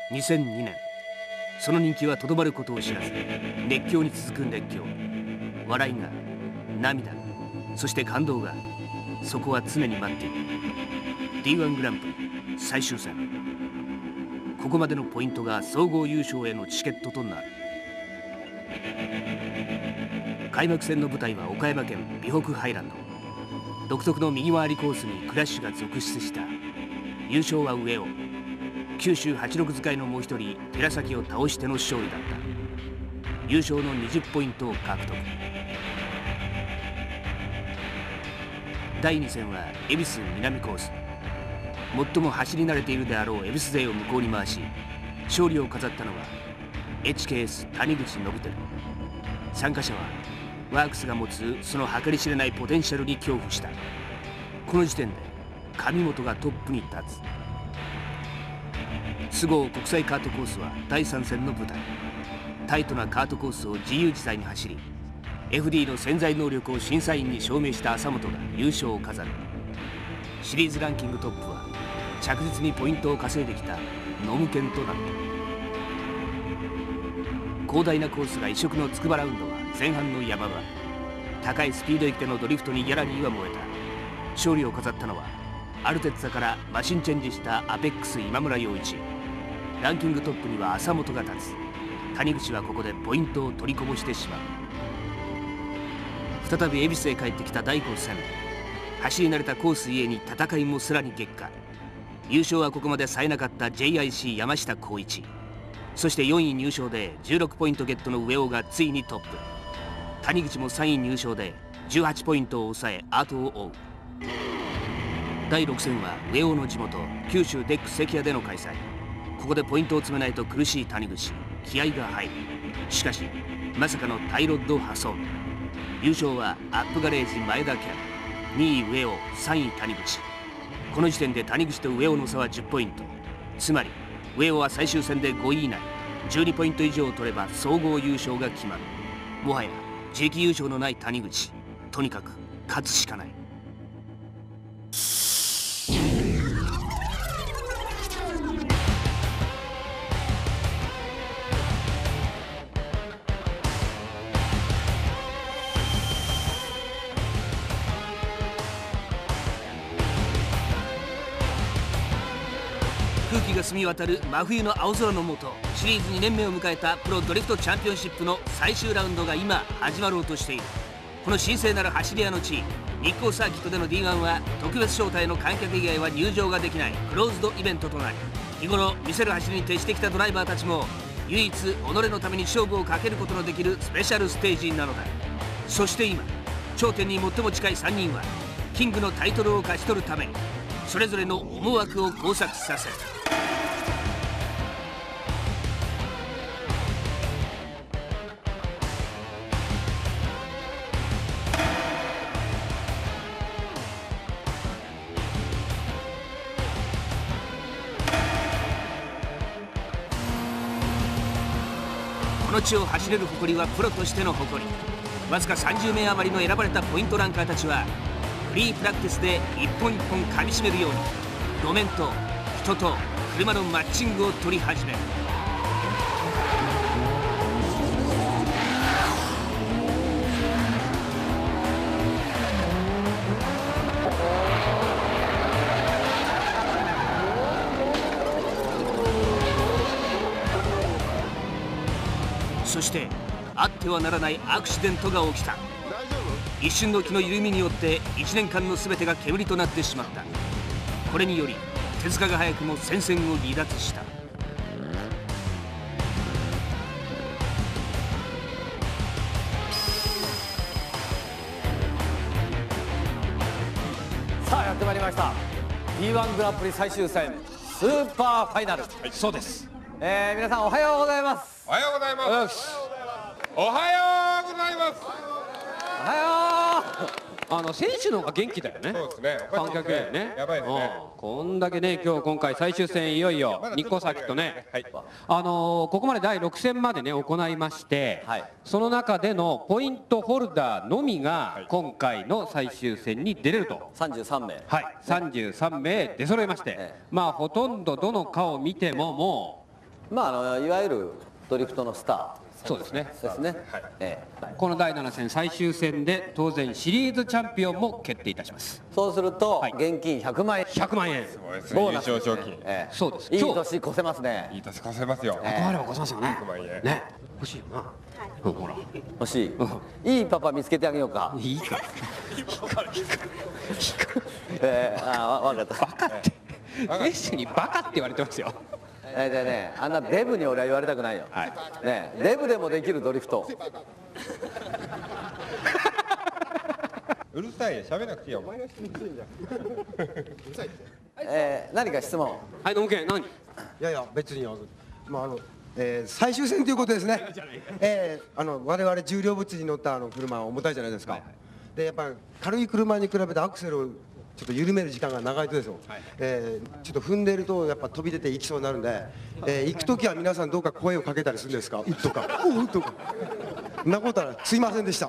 2002年、その人気はとどまることを知らず、熱狂に続く熱狂、笑いが、涙が、そして感動が、そこは常に待っている。 D1 グランプリ最終戦、ここまでのポイントが総合優勝へのチケットとなる。開幕戦の舞台は岡山県美北ハイランド。独特の右回りコースにクラッシュが続出した。優勝は上尾、九州86使いのもう一人寺崎を倒しての勝利だった。優勝の20ポイントを獲得。第2戦は恵比寿南コース。最も走り慣れているであろう恵比寿勢を向こうに回し、勝利を飾ったのは HKS 谷口信輝。参加者はワークスが持つその計り知れないポテンシャルに恐怖した。この時点で上本がトップに立つ。菅生国際カートコースは第3戦の舞台。タイトなカートコースを自由自在に走り、 FD の潜在能力を審査員に証明した浅本が優勝を飾る。シリーズランキングトップは着実にポイントを稼いできたノムケンとなった。広大なコースが異色の筑波ラウンドは前半の山場。高いスピード域でのドリフトにギャラリーは燃えた。勝利を飾ったのはアルテッツァからマシンチェンジしたアペックス今村陽一。ランキングトップには浅本が立つ。谷口はここでポイントを取りこぼしてしまう。再び恵比寿へ帰ってきた第5戦。走り慣れたコースゆえに戦いもさらに激化。優勝はここまで冴えなかった JIC 山下浩一。そして4位入賞で16ポイントゲットの上尾がついにトップ。谷口も3位入賞で18ポイントを抑え後を追う。第6戦は上尾の地元九州デック関谷での開催。ここでポイントを詰めないと苦しい谷口。気合が入る。しかしまさかのタイロッド破損。優勝はアップガレージ前田キャン、2位上尾、3位谷口。この時点で谷口と上尾の差は10ポイント。つまり上尾は最終戦で5位以内、12ポイント以上を取れば総合優勝が決まる。もはや自力優勝のない谷口。とにかく勝つしかない。空気が澄み渡る真冬の青空の下、シリーズ2年目を迎えたプロドリフトチャンピオンシップの最終ラウンドが今始まろうとしている。この神聖なる走り屋の地、日光サーキットでの D1 は特別招待の観客以外は入場ができないクローズドイベントとなり、日頃見せる走りに徹してきたドライバーたちも唯一己のために勝負をかけることのできるスペシャルステージなのだ。そして今頂点に最も近い3人はキングのタイトルを勝ち取るためにそれぞれの思惑を交錯させる。この地を走れる誇りはプロとしての誇り。わずか30名余りの選ばれたポイントランカーたちはフリープラクティスで一本一本噛みしめるように路面と人と車のマッチングを取り始める。そしてあってはならないアクシデントが起きた。一瞬の気の緩みによって1年間の全てが煙となってしまった。これにより手塚が早くも戦線を離脱した。 さあやってまいりました D1 グランプリ最終戦スーパーファイナル、はい、そうです。皆さんおはようございます。 おはようございます。おはようございます。 おはよう。選手の方が元気だよね。 そうですね。 観客よりね。 やばいですね。 こんだけね、今回最終戦いよいよ日光サーキットね。ここまで第6戦までね行いまして、その中でのポイントホルダーのみが今回の最終戦に出れると。 33名。 はい、33名出揃いまして、まあほとんどどの科を見てももうまあいわゆるドリフトのスタそうですね。 ーですね。 この第7戦最終戦で当然シリーズチャンピオンも決定いたします。 そうすると現金100万円。 100万円。 優勝賞金。 そうです。 いい年越せますね。 いい年越せますよ。 100万円は越せますよね。 100万円。 ね。欲しいよな。ほら。 欲しい。いいパパ見つけてあげようか。 いいか。 分かった。 バカって。レッシュにバカって言われてますよ。 でね、あんなデブに俺は言われたくないよ。ね、デブでもできるドリフト。 うるさいよ、喋らなくていいよ。 何か質問。 はい、ノムケン、何？ いやいや、別にまあ最終戦ということですね。我々重量物に乗った車は重たいじゃないですか。でやっぱり軽い車に比べてアクセルをちょっと緩める時間が長いとですよ、ちょっと踏んでいるとやっぱ飛び出ていきそうになるんで、行く時は皆さんどうか声をかけたりするんですか？「うっ」とか「うっ」とか。そんなことはすいませんでした。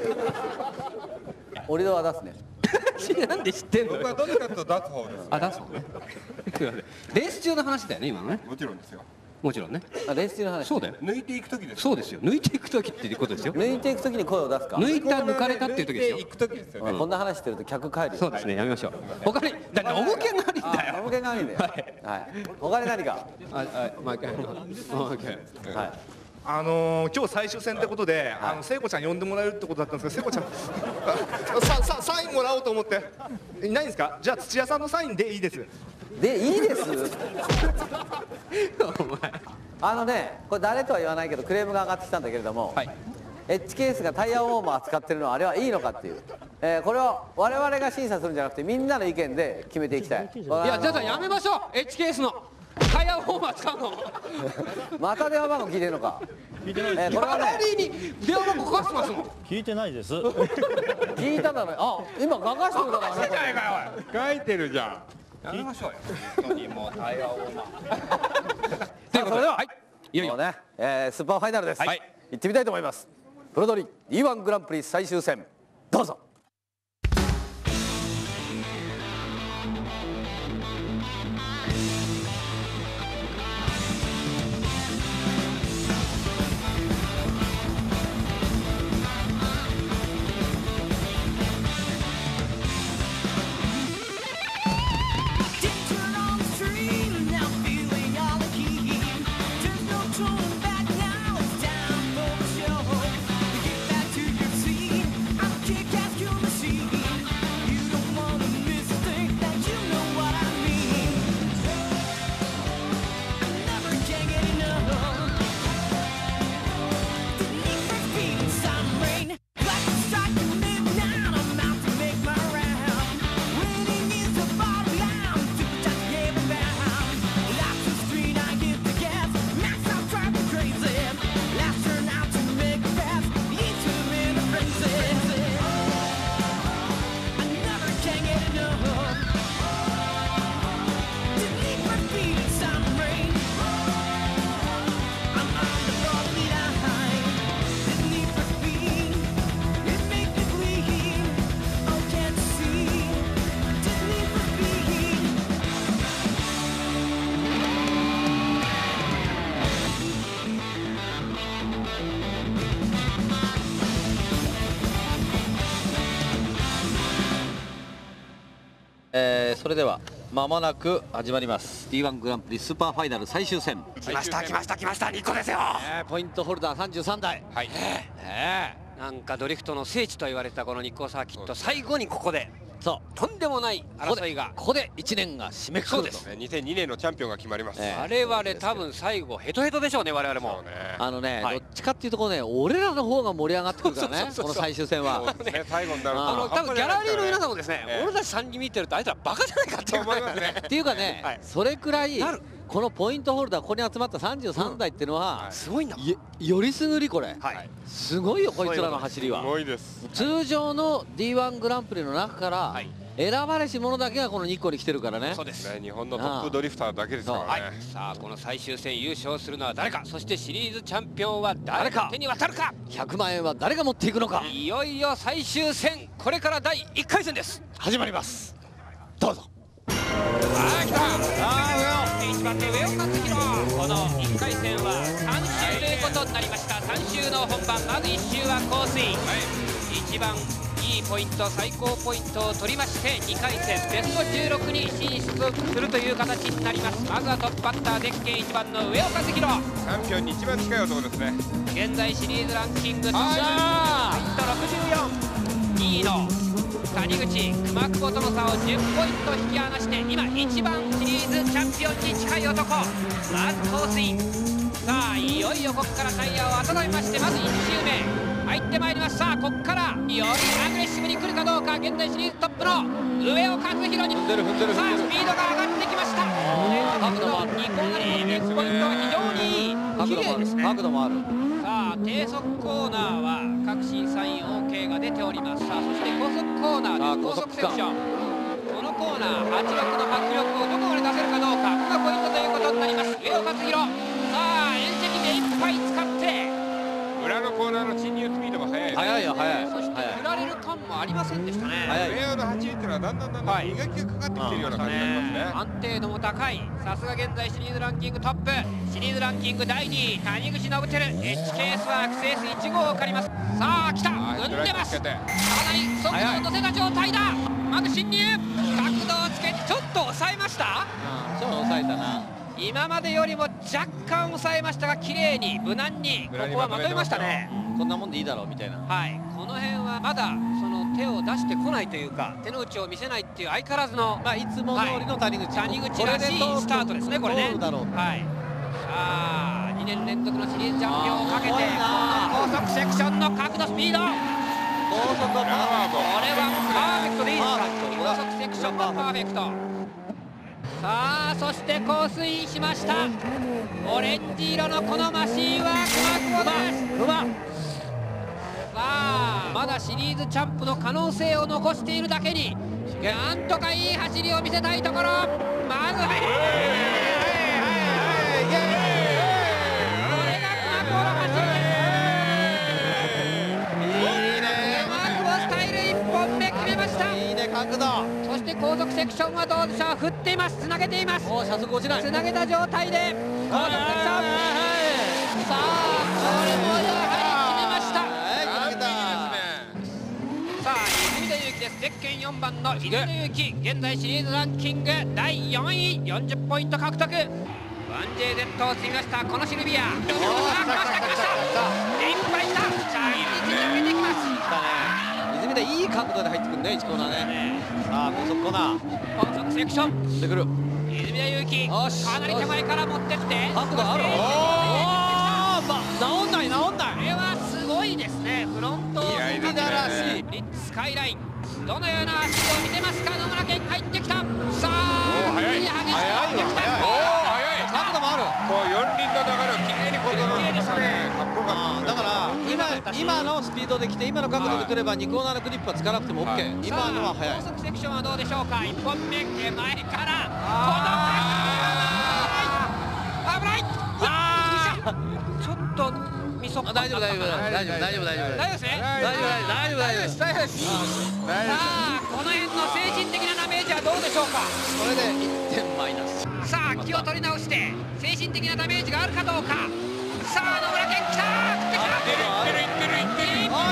折り戸は出すね。 なんで知ってんの？ 僕はどっちかというと出す方です。 あ、出す方ね。レース中の話だよね、今のね。 もちろんですよ。 もちろんね。 レース中の話。 そうだよ。 抜いていく時です。 そうですよ。抜いていく時っていうことですよ。 抜いていく時に声を出すか。 抜いた抜かれたっていう時ですよ。 行く時ですよね。 こんな話してると客帰るよ。 そうですね。やめましょう。他にノムケンがあるんだよ。 ノムケンがあるんだよ。はい。他に何か。 毎回。 はい。 今日最終戦ってことで、聖子ちゃん呼んでもらえるってことだったんですけど、聖子ちゃんサインもらおうと思っていないんですか？じゃあ土屋さんのサインでいいです。 でいいです。これ誰とは言わないけどクレームが上がってきたんだけれども、エッジケースがタイヤウォーマー使ってるのはあれはいいのかっていう、これを我々が審査するんじゃなくてみんなの意見で決めていきたい。いや、じゃあやめましょう。エッジケースのタイヤウォーマー使うの。 また電話番号聞いてるのか。 聞いてないです。 これはね、 に電話番号かかってますもん。 聞いてないです。 聞いただろ。あ、今ガガしてるからね。 書いてるじゃん。 やめましょうよ。本当にもうタイヤウォーマー。 ということで、 はい。いよいよね、スーパーファイナルです。 はい。 行ってみたいと思います。プロドリ E1 グランプリ最終戦、どうぞ。 それでは間もなく始まります D1 グランプリスーパーファイナル最終戦。 来ました来ました来ました。2個ですよ。 ポイントホルダー33台。 はい。なんかドリフトの聖地と言われたこの日光サーキット、最後にここでそうとんでもない争いがここで1年が締めくくると。 2002年のチャンピオンが決まります。 我々多分最後ヘトヘトでしょうね、我々も。 どっちかっていうとこうね、俺らの方が盛り上がってくるからね、この最終戦は。 最後になると多分ギャラリーの皆さんもですね、俺たち3人見てるとあいつらバカじゃないかって思いますね。 っていうかね、それくらいこのポイントホルダー、ここに集まった33台っていうのはすごいな。 よりすぐり、これすごいよ、こいつらの走りは。 すごいです。 通常の D1 グランプリの中から選ばれし者だけがこの日光に来てるからね。 そうです。 日本のトップドリフターだけですからね。 さあこの最終戦優勝するのは誰か、そしてシリーズチャンピオンは誰か手に渡るか、 100万円は誰が持っていくのか。 いよいよ最終戦、これから第1回戦です。 始まります。どうぞ。 来た。 1番の上岡克弘。この1回戦は3周ということになりました。3周の本番、まず1周はコースイン、一番いいポイント、最高ポイントを取りまして2回戦ベスト16に進出するという形になります。まずはトップバッターゼッケン1番の上岡克弘。 チャンピオンに一番近い男ですね。 現在シリーズランキングトップポイント64、2位の谷口熊久保との差を10ポイント引き離して今一番シリーズチャンピオンに近い男。まずコースイン、さあいよいよここからタイヤを温めまして、まず1周目入ってまいります。さあここからよりアグレッシブに来るかどうか。現在シリーズトップの上岡克弘にさあスピードが上がってきました。角度も2コーナーの10ポイントは非常にいい、綺麗ですね。 角度もある。 さあ低速コーナーは各審査員 OK が出ております。さあそして高速コーナーで高速セクション、このコーナー86の迫力をどこまで出せるかどうか、ここがポイントということになります。上岡克弘、さあ縁石目いっぱい使って裏のコーナーの侵入スピードが速い。 速いよ速い。 そして振られる感もありませんでしたね。 上の走りっていうのはだんだん磨きがかかってきてるような感じになりますね。 安定度も高い。さすが現在シリーズランキングトップ、シリーズランキング第2位谷口信輝、 HKS ワークスエース1号を借ります。さあ来た、踏んでます。かなり速度を乗せた状態だ。まず進入、角度をつけてちょっと抑えました。 ちょっと抑えたな。 今までよりも若干抑えましたが、綺麗に無難にここはまとめましたね。 こんなもんでいいだろうみたいな。 はい、この辺はまだその手を出してこないというか、手の内を見せないっていう相変わらずの、 いつも通りの谷口、 谷口らしいスタートですね、これね。 通るだろう。 はい、さあ2年連続のシリーズチャンピオンをかけて、この高速セクションの角度スピード、こ高速はれはパーフェクトでいいですか。高パー速セクションのパーフェクト。さあそしてコースインしました。オレンジ色のこのマシーンは熊久保です。さあまだシリーズチャンプの可能性を残しているだけに、なんとかいい走りを見せたいところ。まずこれが熊久保の走りです。熊久保スタイル1本目決めました。 いいね角度。 そして高速セクションはどうでしょう。振っています、つなげています。 車速落ちない。 つなげた状態で高速セクション、さあこれもやはり決めました。さあ泉田裕貴です。ゼッケン4番の泉田裕貴、現在シリーズランキング第4位、40ポイント獲得。1JZ を積みましたこのシルビア。来ました来ましたいっぱい来た。着実に上げてきます。 泉田いい角度で入ってくるね、1コーナーね。さあ高速コーナー、 高速セクション出てくる。 泉田裕貴、かなり手前から持ってって角度ある。治んない治んない。 これはすごいですね。フロントいやいいですね。 ブリッツスカイライン、どのような足を見せますか。野村健入ってきた。さあ速い激しく入ってきた。 角度もある。 こう四輪の流れをきれいにコントロールしましたね。かっこよかった。 だから今のスピードで来て、今の角度で来れば2コーナーのクリップはつかなくても OK。今のは速い。 高速セクションはどうでしょうか。1本目前からこの危ない。ちょっとミソップ。 大丈夫大丈夫大丈夫大丈夫大丈夫大丈夫ですね。 大丈夫大丈夫大丈夫さあこの辺の精神的なダメージはどうでしょうか。 これで1点マイナス。 さあ気を取り直して精神的なダメージがあるかどうか。さあ野村健来た。 いってるいってるいってる。 こ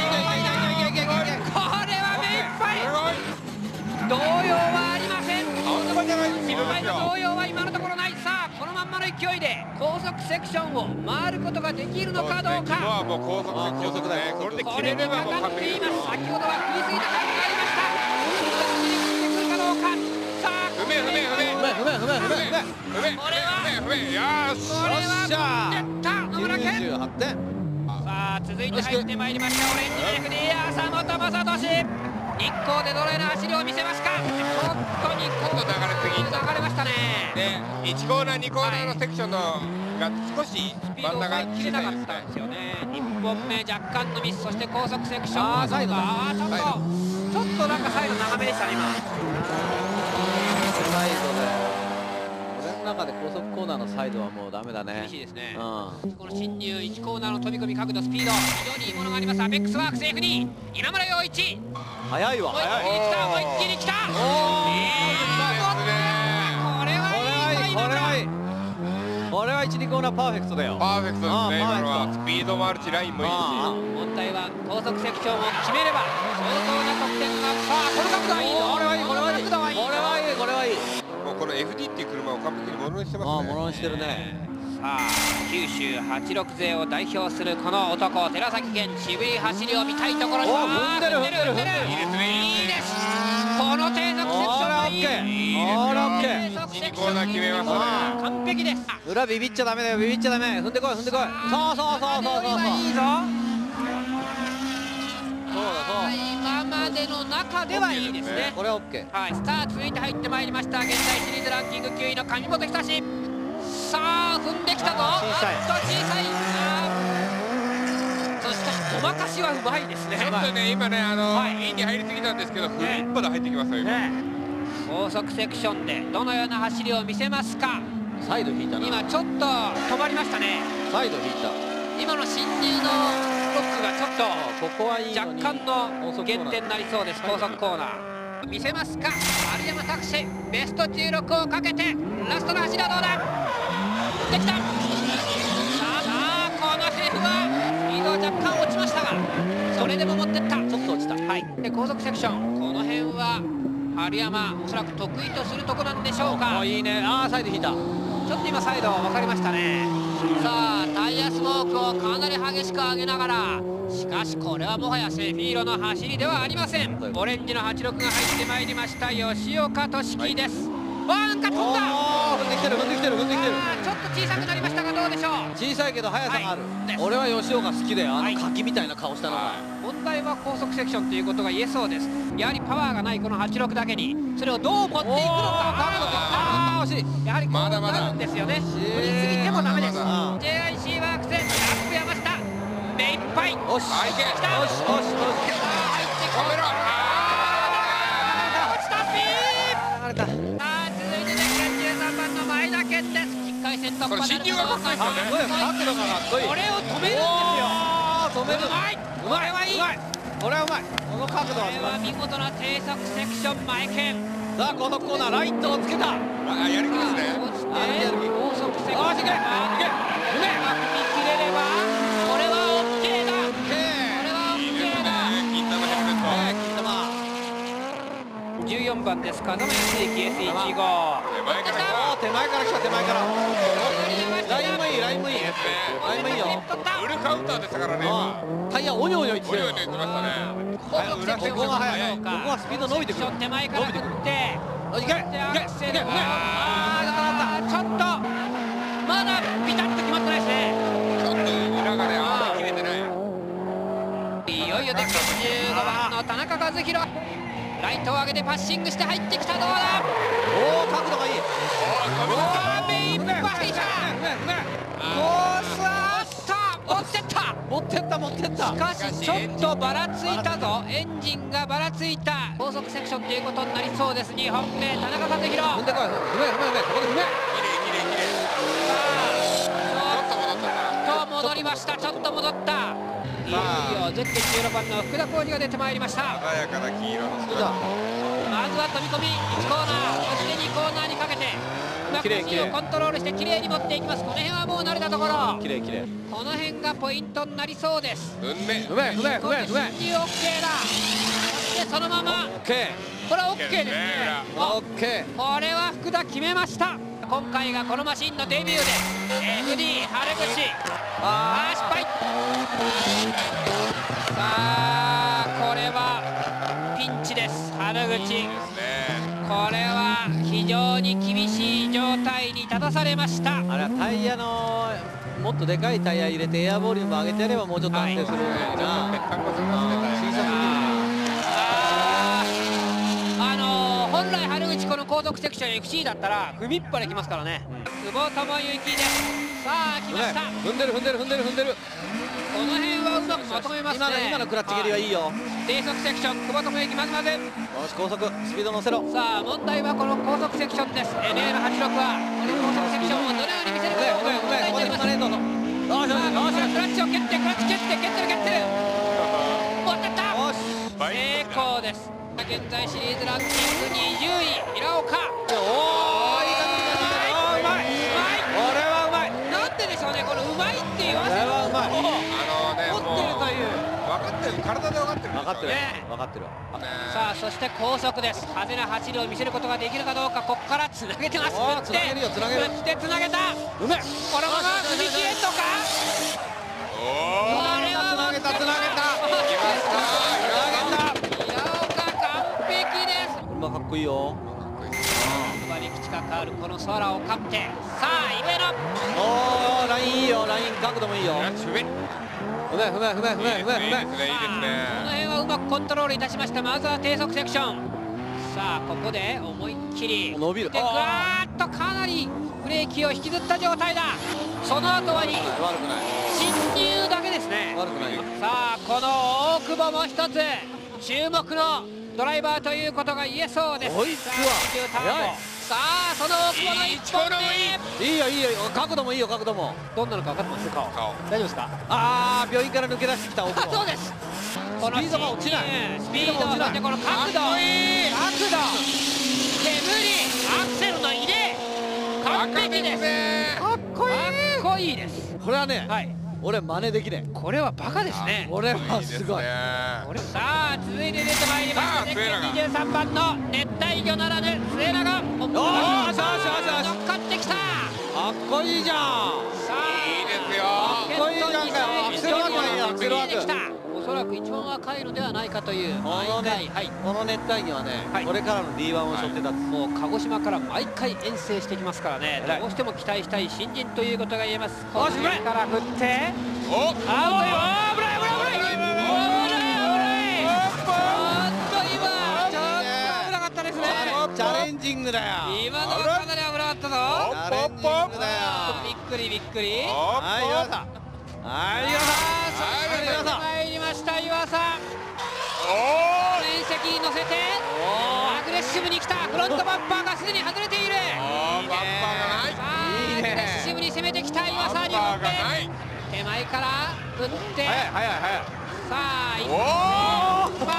れは目いっぱい。動揺はありません。失敗の動揺は今のところない。さあこのまんまの勢いで高速セクションを回ることができるのかどうか。 今はもう高速セクションですね。これでこ切れればれにかもう完璧かっています。先ほどは食いついた感がありました。これがくるかどうか。さあ不明不明不明不明不明不明不明不明これは不明。よし。 これはやった野村健。 98点。 さあ続いて入ってまいりましたオレンジの FD 浅本正俊。日光でどのような走りを見せますか。ちょっと日光流れすぎ流れましたね。 で1コーナー2コーナーのセクションのが少しスピードを抑えきれなかったんですよね。1本目若干のミス、そして高速セクションはサイドだ。 ちょっとなんかサイド長めでしたね今。 サイドで俺の中で高速コーナーのサイドはもうダメだね。 厳しいですね。 うんこの進入1コーナーの飛び込み角度スピード非常にいいものがあります。アペックスワークス F2 今村陽一。 早いわ。 思いっきり来た思いっきり来た。これはいいタイム。 これはいい。これは1、2コーナーパーフェクトだよ。 パーフェクトですね。今のはスピードもあるしラインもいいし。 問題は高速セクションを決めれば相当な得点が。さあこの角度はいいぞ。 これはいい、これはいい、 この角度はいいぞ。 これはいい、これはいい。 もうこの FD っていう車を完璧にものにしてますね。 ものにしてるね。 さあ九州86勢を代表するこの男、寺崎健、渋い走りを見たいところに。 踏んでる踏んでる踏んでる。 いいですね、いいです。この低速セクションはいい。 2コーナー決めましたね。 完璧です。 裏ビビっちゃダメだよ、ビビっちゃダメ。踏んでこい、踏んでこい。そうそうそうそうそう。 いいぞ。 そうだそう。 今までの中ではいいですね。 これは OK。 はい、さあ続いて入ってまいりました。現在シリーズランキング9位の上本久志。さあ踏んできたぞ。 小さい。 小さい。そしてごまかしはうまいですね。 ちょっとね今ねインに入りすぎたんですけど、フル一歩で入ってきますよ今。 高速セクションでどのような走りを見せますか。 サイド引いたな。 今ちょっと止まりましたね。 サイド引いた。 今の進入のロックがちょっとここはいいのに若干の減点になりそうです。高速コーナー見せますか。丸山拓司ベスト16をかけてラストの走りはどうだ。できた。さあこのヘフはスピードは若干落ちましたが、それでも持ってった。ちょっと落ちた。はい。で高速セクション、この辺は丸山おそらく得意とするとこなんでしょうか。 いいね。サイド引いた。 ちょっと今サイド分かりましたね。さあタイヤスモークをかなり激しく上げながら、しかしこれはもはやセフィーロの走りではありません。オレンジの86が入ってまいりました吉岡俊樹です。なんか飛んだ。 踏んできてる踏んできてる踏んできてる。 ちょっと小さくなりましたがどうでしょう。 小さいけど速さがある。俺は吉岡好きだよ。柿みたいな顔したのが。 問題は高速セクションということが言えそうです。やはりパワーがないこの86だけにそれをどう持っていくのか。惜しい。やはりこうなるんですよね。振りすぎてもダメです。JIC ワークスラップ山下目いっぱい。 よし来た。 よしよしよし。 さあ入ってきた。落ちた。ピー。さあ続いて13番の前田健です。1回戦突破。 これ進入がかっこいいですよね。 角度がかっこいい。 これを止めるんですよ。 止める。 うまい。これはいい。 これはうまい。この角度はこれは見事な低速セクション前健。 さあ高速コーナーライトをつけた。 やりきですね。 そして高速セクション。うまく見切れればこれは OK だ。これは OK だ。 金玉ヘルメット。 金玉。 14番です。風間康之 S15。 手前から手前から来た手前から。ラインもいいラインもいい。ラインもいいよ。 フルカウンターでしたからね今。 タイヤおにょおにょいってる。 おにょおにょいってましたね。 高速セクションここが速い。こここはスピード伸びてくる。 手前から振っていけいけいけちょっとまだピタッと決まってないですね。 ちょっと裏がね切れてない。 いよいよで15番の田中和弘ライトを上げてパッシングして入ってきた。どうだ。 おお角度がいい。 目いっぱいだ。コースあった持ってった持ってった持ってった。 しかしちょっとばらついたぞ。エンジンがばらついた。高速セクションということになりそうです。2本目田中和弘。 踏んでこい。踏めここで踏め。 ちょっと戻りました。ちょっと戻った。いよいよゼッケン16番の福田浩二が出てまいりました。 鮮やかな黄色のスまずは飛び込み1コーナー、そして2コーナーにかけてうまく走りをコントロールしてきれいに持っていきます。この辺はもう慣れたところ。 きれいこの辺がポイントになりそうです。 踏めこれで進入 OK だ。そしてそのままこれは OK ですね。 オッケー。 これは福田決めました。今回がこのマシンのデビューです。FD 春口失敗。さあこれはピンチです。春口これは非常に厳しい状態に立たされました。 あれはタイヤのもっとでかいタイヤ入れてエアボリューム上げてやればもうちょっと安定するのにな。小さすぎる。 本来春口この高速セクション FC だったら踏みっぱできますからね。久保智之です。さあ来ました。 踏んでる。 この辺はうまくまとめますね。 今のクラッチ蹴りはいいよ。 低速セクション久保智之まずまず。 よし高速スピード乗せろ。 さあ問題はこの高速セクションです。NL86 はこの高速セクションをどのように見せるかが問題になります。クラッチを蹴ってる。持ってった成功です。現在シリーズランキング20位平岡。 おおいい感じ。うまい。 ってる、体で分かってる。 分かってる、分かってる。 さあそして高速です。派手な走りを見せることができるかどうか。ここからつなげてます。 つなげるよ、つなげる。 打ってつなげた。うめえ。このまま踏み切れんのか。 おお。 これはつなげた、つなげた。 いきますか。 平岡完璧です。 車かっこいいよ。 馬に近かるこの空を勝って、さあイベノ。 おお、ラインいいよ、ライン角度もいいよ。 ふめ。 ふめふめふめふめふめふめ。 いいですね、いいですこのね。 辺はうまくコントロールいたしました。まずは低速セクション。さあここで思いっきり伸びる。 でぐわーっとかなりブレーキを引きずった状態だ。その後はに悪くない。 進入だけですね。 悪くないよ。 さあこの大久保も一つ注目のドライバーということが言えそうです。 こいつはさあ速い。 さあその大久保の1本目。 いいよいいよ、角度もいいよ、角度も。 どんなのか分かってますか。 顔。 大丈夫ですか。 ああ、病院から抜け出してきた大久保。 そうです。このスピードが落ちない。 スピードが落ちない。この角度、角度、煙、アクセルの入れ、完璧です。かっこいい。かっこいいです。 これはね、 はい。 俺真似できねえ。 これはバカですね。 これはすごい。 これさあ続いて出てまいりました。ゼッケン23番の熱帯魚ならぬ末永。 よーしよしよしよし。 乗っかってきた。 かっこいいじゃん。 さあいいですよ。 かっこいいじゃんかよ。アクセルワークもいいよ、アクセルワーク。 おそらく一番若いのではないかという。 このね、 はい。 この熱帯魚はね、 はいこれからの D1 を背負ってた。 もう鹿児島から毎回遠征してきますからね。 はいどうしても期待したい新人ということが言えます。このよし辺から振ってお。 アウトよ。危ない危ない危ない危ない危ない。ちょっと危なかったですね。 チャレンジングだよ。 今のはかなり危なかったぞ。 チャレンジングだよ。 びっくりびっくり。 はい、岩さん。はい、岩さん。 そして参りました岩さん。 お面積に乗せてアグレッシブに来た。フロントバンパーがすでに外れている。 お。バッパーがない。 さあアグレッシブに攻めてきた岩さんにバ乗ってッパーがない。 手前から打って早い早い早い。 さあ一おお。 バンパー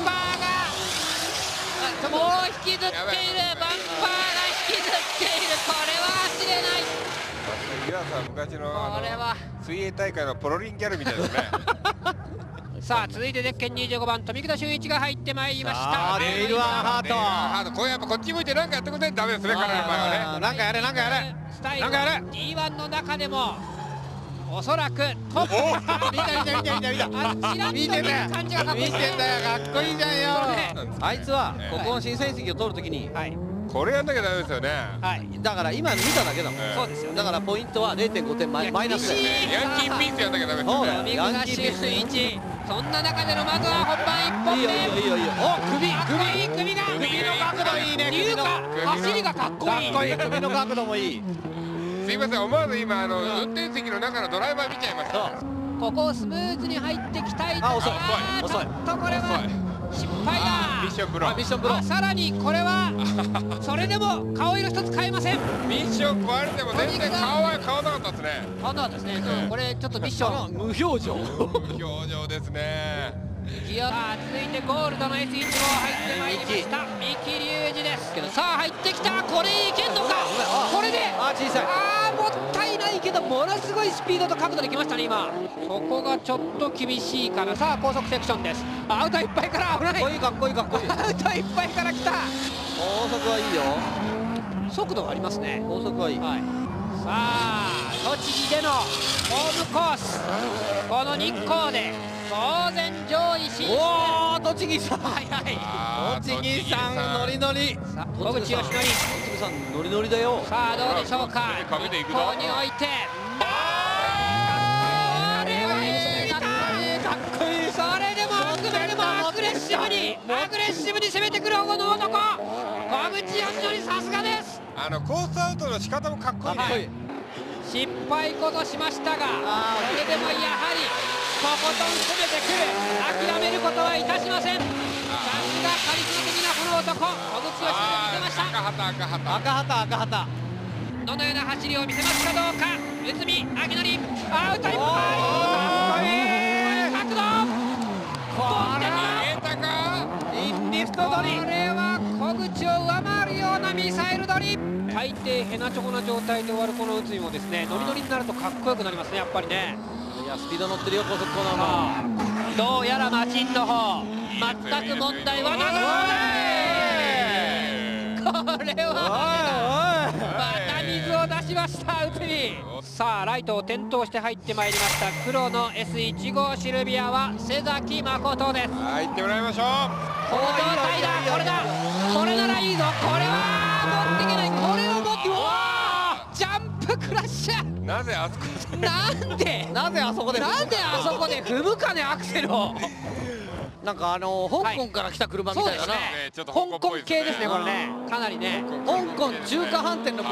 がもう引きずっている。バンパーが引きずっている。これは走れない。 岩さん昔のこれは水泳大会のポロリンギャルみたいですね。 さあ続いてゼッケン25番富久俊一が入ってまいりましさた。 あネイルワンハート。 こうやっぱこっち向いてなんかやってくれないとダメですね、彼の場合はね。 なんかやれなんかやれ。 スタイルなんかやれ。 D1 の中でもおそらくトップ。 見た見た見た見た見た。 あちらっと見る感じがかっこいい。 見てんだよ、かっこいいじゃんよ。 ねあいつはここの審査員席を取るときに、 はいこれやんなきゃダメですよね。 はいだから今見ただけだもん。 そうですよね。 だからポイントは 0.5 点マイナスだよ。 ヤンキーピースやんなきゃダメですよそうだよね。 富久俊一。そんな中でのまずは本番1本目。 いいよいいよいいよいいよ。お、首かっこいい首が。 首の角度いいね。 いうか走りがかっこいい。 かっこいい。首の角度もいい。 すいません、思わず今運転席の中のドライバー見ちゃいました。 ここをスムーズに入ってきたい。 あ、遅いちょ遅い。 っとこれは失敗だ。 ミッションブロー。 ミッションブロー。 さらにこれはそれでも顔色一つ変えません。 ミッション壊れても全然顔は変わらなかったですね。 あなたですね。これちょっとミッション無表情。 無表情ですね。 続いてゴールドの S1 号入ってまいりました三木隆二ですけど、さあ入ってきた。これいけんのか。これで小さい。 もったいないけどものすごいスピードと角度できましたね今。そこがちょっと厳しいかな。さあ高速セクションです。アウトいっぱいから危ない。 かっこいいかっこいいかっこいい。 アウトいっぱいから来た。 高速はいいよ。 速度がありますね。 高速はいい。 はい。さあ栃木でのホームコース、この日光で当然上位進出。 おお、栃木さん。 はいはい。 栃木さんノリノリ。 さあ小口よしのり。 栃木さんノリノリだよ。 さあどうでしょうか。日光において。あれはいいかっこいい。それでもあくまでもアグレッシブに攻めてくるこの男。小口よしのりさすがです。 コースアウトの仕方もかっこいいね。 はい、失敗こそしましたが、それでもやはりとことん攻めてくる。諦めることはいたしません。さすがカリスマ的なこの男、小口よしのり見せました。 赤旗。 どのような走りを見せますかどうか。内海明則アウトいっぱい。かっこいい角度。 リフト取り。 これは小口を上回るようなミサイル取り。大抵ヘナチョコな状態で終わるこの内海もですね、ノリノリになるとかっこよくなりますねやっぱりね。 いやスピード乗ってるよ高速コーナーも。 どうやらマシンの方全く問題はなさそうで、これはまた水を出しました内海。さあライトを点灯して入ってまいりました黒の S1 号シルビアは瀬崎誠です。 はい、行ってもらいましょう。 この状態だ、これだ、これならいいぞ。これは持っていけない、これを持って、うわージャンプクラッシュ。 なぜあそこでなんであそこで踏むかねアクセルを。 なんか香港から来た車みたいだな。 ちょっと香港系ですねこれね、かなりね。 香港中華飯店の車みたいな車だな。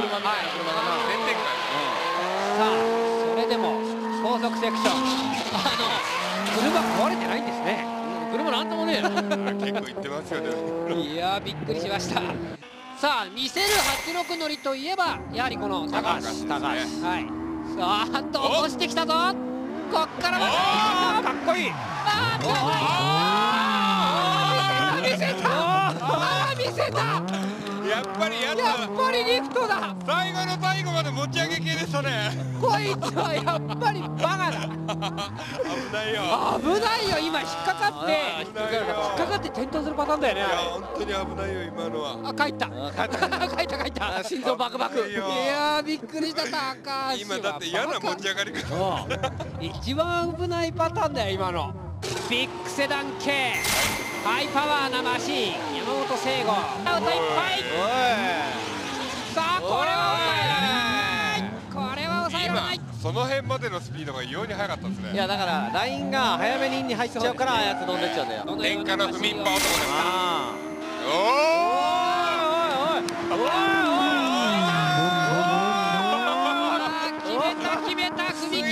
さあそれでも高速セクション車壊れてないんですね。 車なんともねえよ。 結構行ってますよね。 いやーびっくりしました。さあ見せる86乗りといえばやはりこの高橋。はい。さあと落としてきたぞ。こっからまたかっこいい。見せた。 やっぱりリフトだ。 最後の最後まで持ち上げ系でしたね。 こいつはやっぱりバカだ。 危ないよ。 危ないよ、今引っかかって転倒するパターンだよね。 本当に危ないよ今のは。 帰った心臓バクバク。 いやーびっくりした。高橋今だって嫌な持ち上がり方。 一番危ないパターンだよ今の。ビッグセダン系ハイパワーなマシーン山本聖吾アウトいっぱい。さあこれは抑えられない。 その辺までのスピードが異様に速かったですね。 いやだからラインが早めにインに入っちゃうからああやって飛んでっちゃうんだよ。 天下の踏みっぱ男ですか。 決めた踏み切り。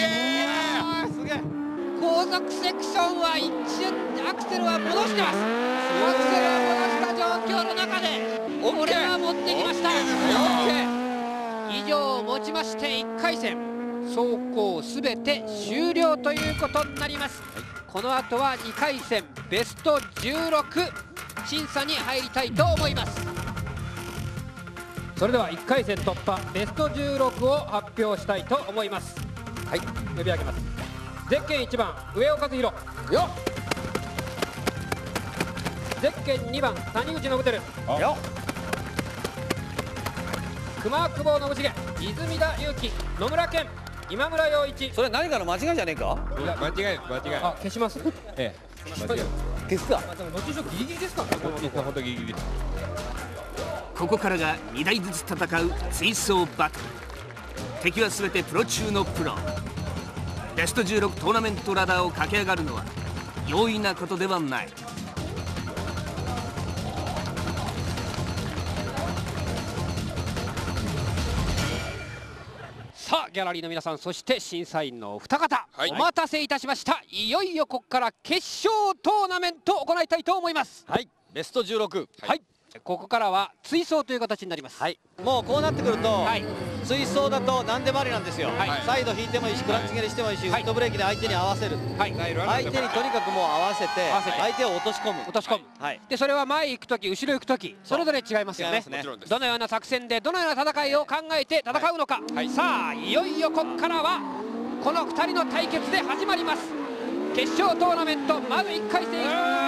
後続セクションは一瞬アクセルは戻してます。アクセルは戻した状況の中でこれは持ってきました。以上をもちまして1回戦走行すべて終了ということになります。この後は2回戦ベスト16審査に入りたいと思います。それでは1回戦突破ベスト16を発表したいと思います。はい、呼び上げます。ゼッケン1番上尾和弘よ。ゼッケン2番谷口信輝よ。熊久保信繁泉田裕樹野村健今村洋一。 それ何かの間違いじゃねえか。 いや間違いあ、消します。 ええ間違い消すか。 でも後ろギリギリですからね。 本当ギリギリ。 ここからが2台ずつ戦う追走バトル。敵は全てプロ中のプロ。ベスト16トーナメントラダーを駆け上がるのは容易なことではない。 さあギャラリーの皆さん、そして審査員のお二方、 はい、 お待たせいたしました。いよいよここから決勝トーナメントを行いたいと思います。 はい、ベスト16。 はい、ここからは追走という形になります。 はい、もうこうなってくると、 はい、 追走だと何でもありなんですよ。 はい、 サイド引いてもいいし、クラッチ蹴りしてもいいし、フットブレーキで相手に合わせる。はい、相手にとにかくもう合わせて相手を落とし込む。はい、 でそれは前行く時後ろ行く時それぞれ違いますよね。どのような作戦でどのような戦いを考えて戦うのか。さあいよいよここからはこの2人の対決で始まります。決勝トーナメント、まず1回戦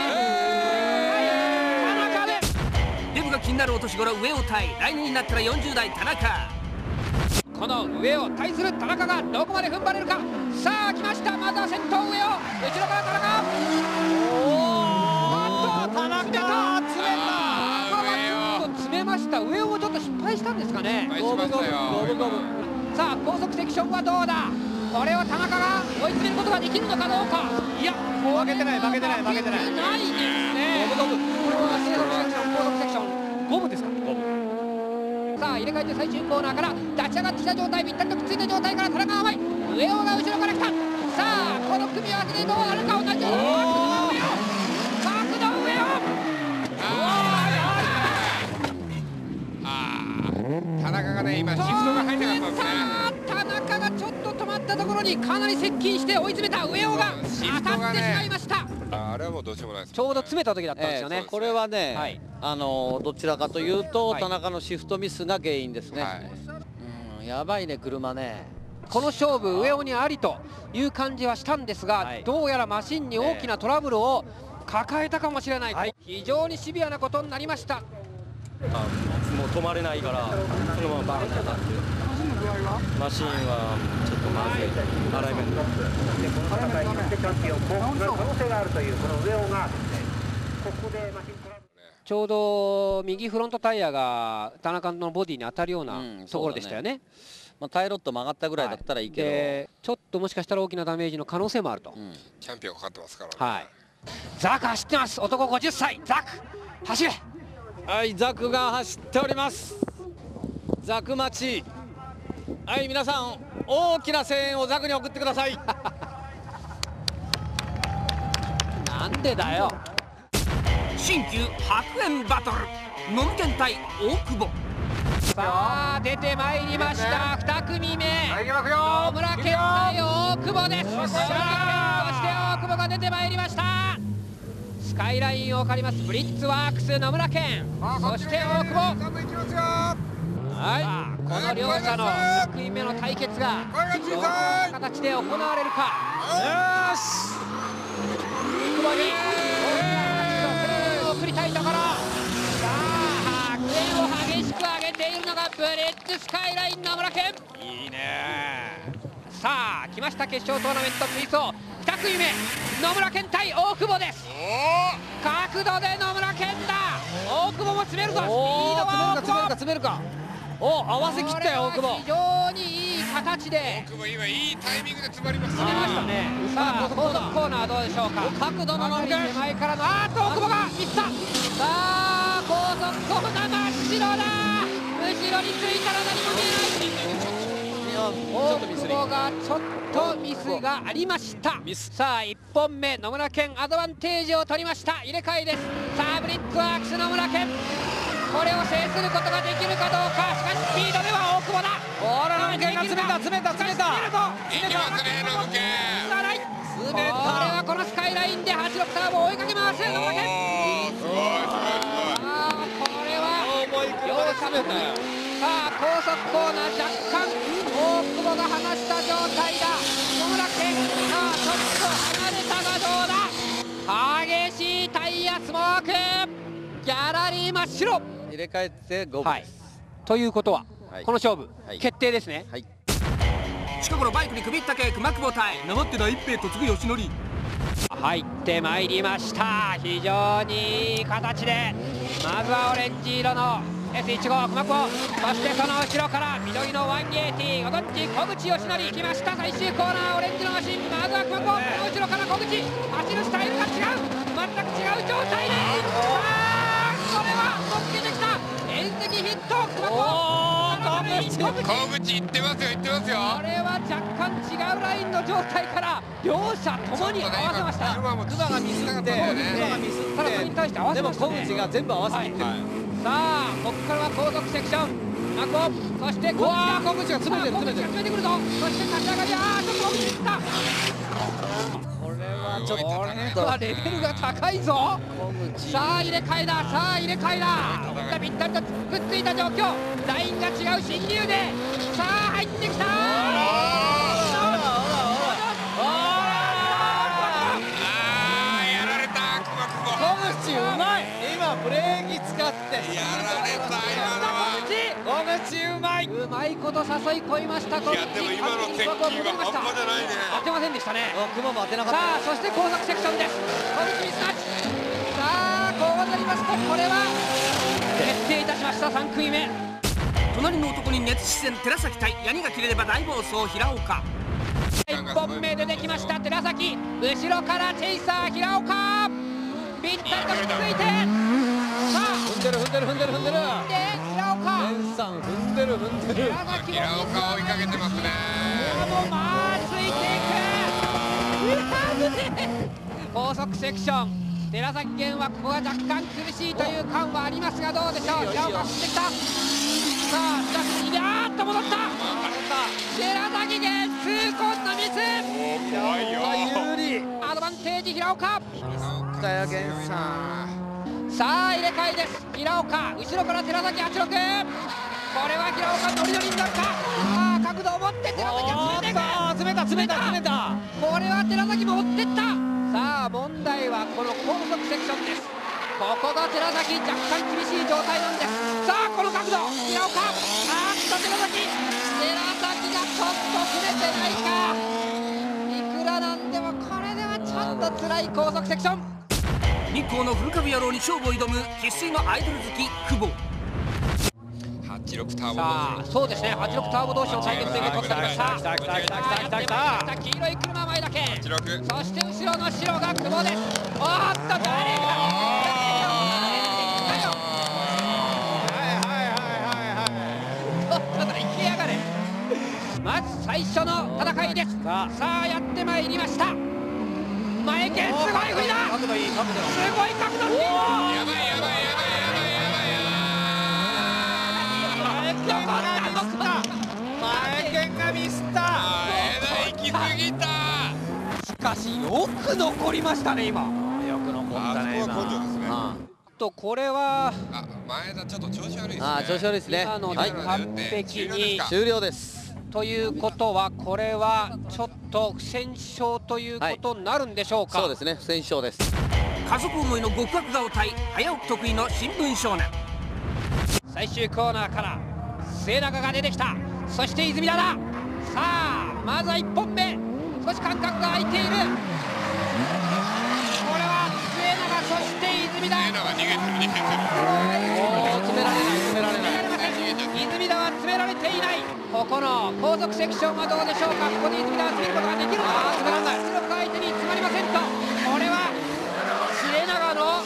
デブが気になるお年頃上尾対来年になったら40代田中。 この上を対する田中がどこまで踏ん張れるか。さあ来ました、まずは先頭上尾、後ろから田中。おっと田中詰めました。上尾もちょっと失敗したんですかね。さあ高速セクションはどうだ。これを田中が追い詰めることができるのかどうか。いや負けてないですね。これは高速セクション5分ですか。さあ入れ替えて最終コーナーから立ち上がってきた状態、ぴったりとくっついた状態から田中が前、上尾が後ろから来た。さあこの組み合わせでどうなるか。同じような角度上尾田中がね今シフトが入んなかったんですね。 田中がちょっと止まったところにかなり接近して追い詰めた上尾が当たってしまいました。 あれはもうどうしようもないです。 ちょうど詰めた時だったんですよね。 これはね、どちらかというと田中のシフトミスが原因ですね。やばいね車ね。 この勝負上尾にありという感じはしたんですが、どうやらマシンに大きなトラブルを抱えたかもしれない、非常にシビアなことになりました。 もう止まれないからそのままバーンと当たって、マシンはちょっとまずい、アライメントでこの戦いによってチャンピオンも可能性があるというこの上尾がここでマシントラブル、 ちょうど右フロントタイヤが田中のボディに当たるようなところでしたよね。 タイロット曲がったぐらいだったらいいけど、 ちょっともしかしたら大きなダメージの可能性もあると。 チャンピオンかかってますからね。 ザク走ってます。男50歳ザク走れ。 はい、ザクが走っております。ザク待ち。はい、皆さん大きな声援をザクに送ってください。 なんでだよ。 新旧白煙バトル、ノムケン対大久保。 さあ出てまいりました、2組目野村健対大久保です。そして大久保が出てまいりました。スカイラインを借りますブリッツワークス野村健、そして大久保。はい、この両者の1組目の対決がどんな形で行われるか。よし、大久保に声援を送りたいところ。さあ白煙を激しく上げているのがブリッツスカイライン野村健。いいね。さあ来ました、決勝トーナメント追走2組目、野村健対大久保です。角度で野村健だ。大久保も詰めるぞ。スピードは大久保詰めるか。お、合わせ切ったよ大久保。非常にいい形で大久保今いいタイミングで詰まりました詰めましたね。さあ高速コーナーどうでしょうか。角度の野村健手前からの大久保がいった。さあ高速コーナー真っ白だ。後ろについたら何も見えない。大久保がちょっとミスがありました。さあ1本目野村健アドバンテージを取りました。入れ替えです。さあブリッツワークス野村健、これを制することができるかどうか。しかしスピードでは大久保だ。ほら野村健が詰めた詰めた詰めたいきますね野村健。 これはこのスカイラインで86ターボを追いかけ回す野村健。 すごいすごいすごい。 これは両者ともにさあ高速コーナー若干大久保が離した状態だ。野村健、さあちょっと離れたがどうだ。激しいタイヤスモーク、ギャラリー真っ白。 入れ替えて5分です。 ということは、この勝負、決定ですね。 近頃バイクに首ったけ熊久保対生って大一平嫁ぐ吉典。 入ってまいりました。非常にいい形でまずはオレンジ色の S15 熊久保、そしてその後ろから緑の180ご存知小口義則来ました。最終コーナーオレンジのマシン、まずは熊久保、その後ろから小口。走るスタイルが違う、全く違う状態で、これは乗っけてきた縁石ヒット熊久保。 小口いってますよいってますよ。 これは若干違うラインの状態から両者ともに合わせました。 車がミスってただそれに対して合わせましたね。 でも小口が全部合わせきってる。 さあここからは後続セクションマコ、そして小口が詰めてる詰めてくるぞ。そして立ち上がり、ちょっと小口いった。 これはちょっとこれはレベルが高いぞ。さあ入れ替えだ、さあ入れ替えだ。ぴったりとくっついた状況、ラインが違う進入でさあ入ってきた。 やられた熊久保。 小口うまい。今ブレーキ使ってやられた今のは。 小口うまい。 うまいこと誘い込みました。 いやでも今の鉄球が半端じゃないね。 当てませんでしたね。 熊も当てなかった。 さあそして後続セクションです。小口ミスマッチ。さあこうなりますとこれは決定いたしました。3組目、 隣の男に熱視線寺崎対ヤニが切れれば大暴走平岡。 1本目出てきました寺崎、後ろからチェイサー平岡、ぴったりとくっついて、さあ踏んでるで平岡レンさん踏んでる寺崎平岡追いかけてますね。 もうまあついていく。高速セクション寺崎源はここが若干苦しいという感はありますがどうでしょう。平岡走ってきた。さあしかしやーっと戻った。寺崎源痛恨のミス。 怖いよ。 有利。 アドバンテージ平岡。 北谷源さん。 さあ入れ替えです。平岡後ろから寺崎86。これは平岡ノリノリになるか。角角度を持って寺崎が詰めたこれは寺崎も追ってった。さあ問題はこの高速セクションです。ここが寺崎若干厳しい状態なんです。さあこの角度平岡、寺崎がちょっと触れてないか。いくらなんでもこれではちょっと辛い高速セクション。 日光の古株野郎に勝負を挑む生粋のアイドル好き久保。 86ターボ。 さあそうですね、86ターボ同士の対決で取ってきました。黄色い車前だけ、そして後ろの白が久保です。おっと誰がまず最初の戦いです。さあやってまいりました。前剣すごい振りだ。すごい角度している。やばい前剣がミスった。 行き過ぎた。 しかしよく残りましたね今。よく残ったね今。とこれは前田ちょっと調子悪いですね。 調子悪いですね。 今ので完璧に終了です。 ということはこれはちょっと不戦勝ということになるんでしょうか。 そうですね、不戦勝です。 家族思いの極悪顔対早起き得意の新聞少年。 最終コーナーから末永が出てきた。そして泉田だ。さあまずは1本目少し間隔が空いている。これは末永、そして泉田。 逃げてる。 詰められない。 泉田は詰められていない。ここの後続セクションはどうでしょうか。ここで泉田は詰めることができるのか。詰められない。出力相手に詰まりませんと。これは末永の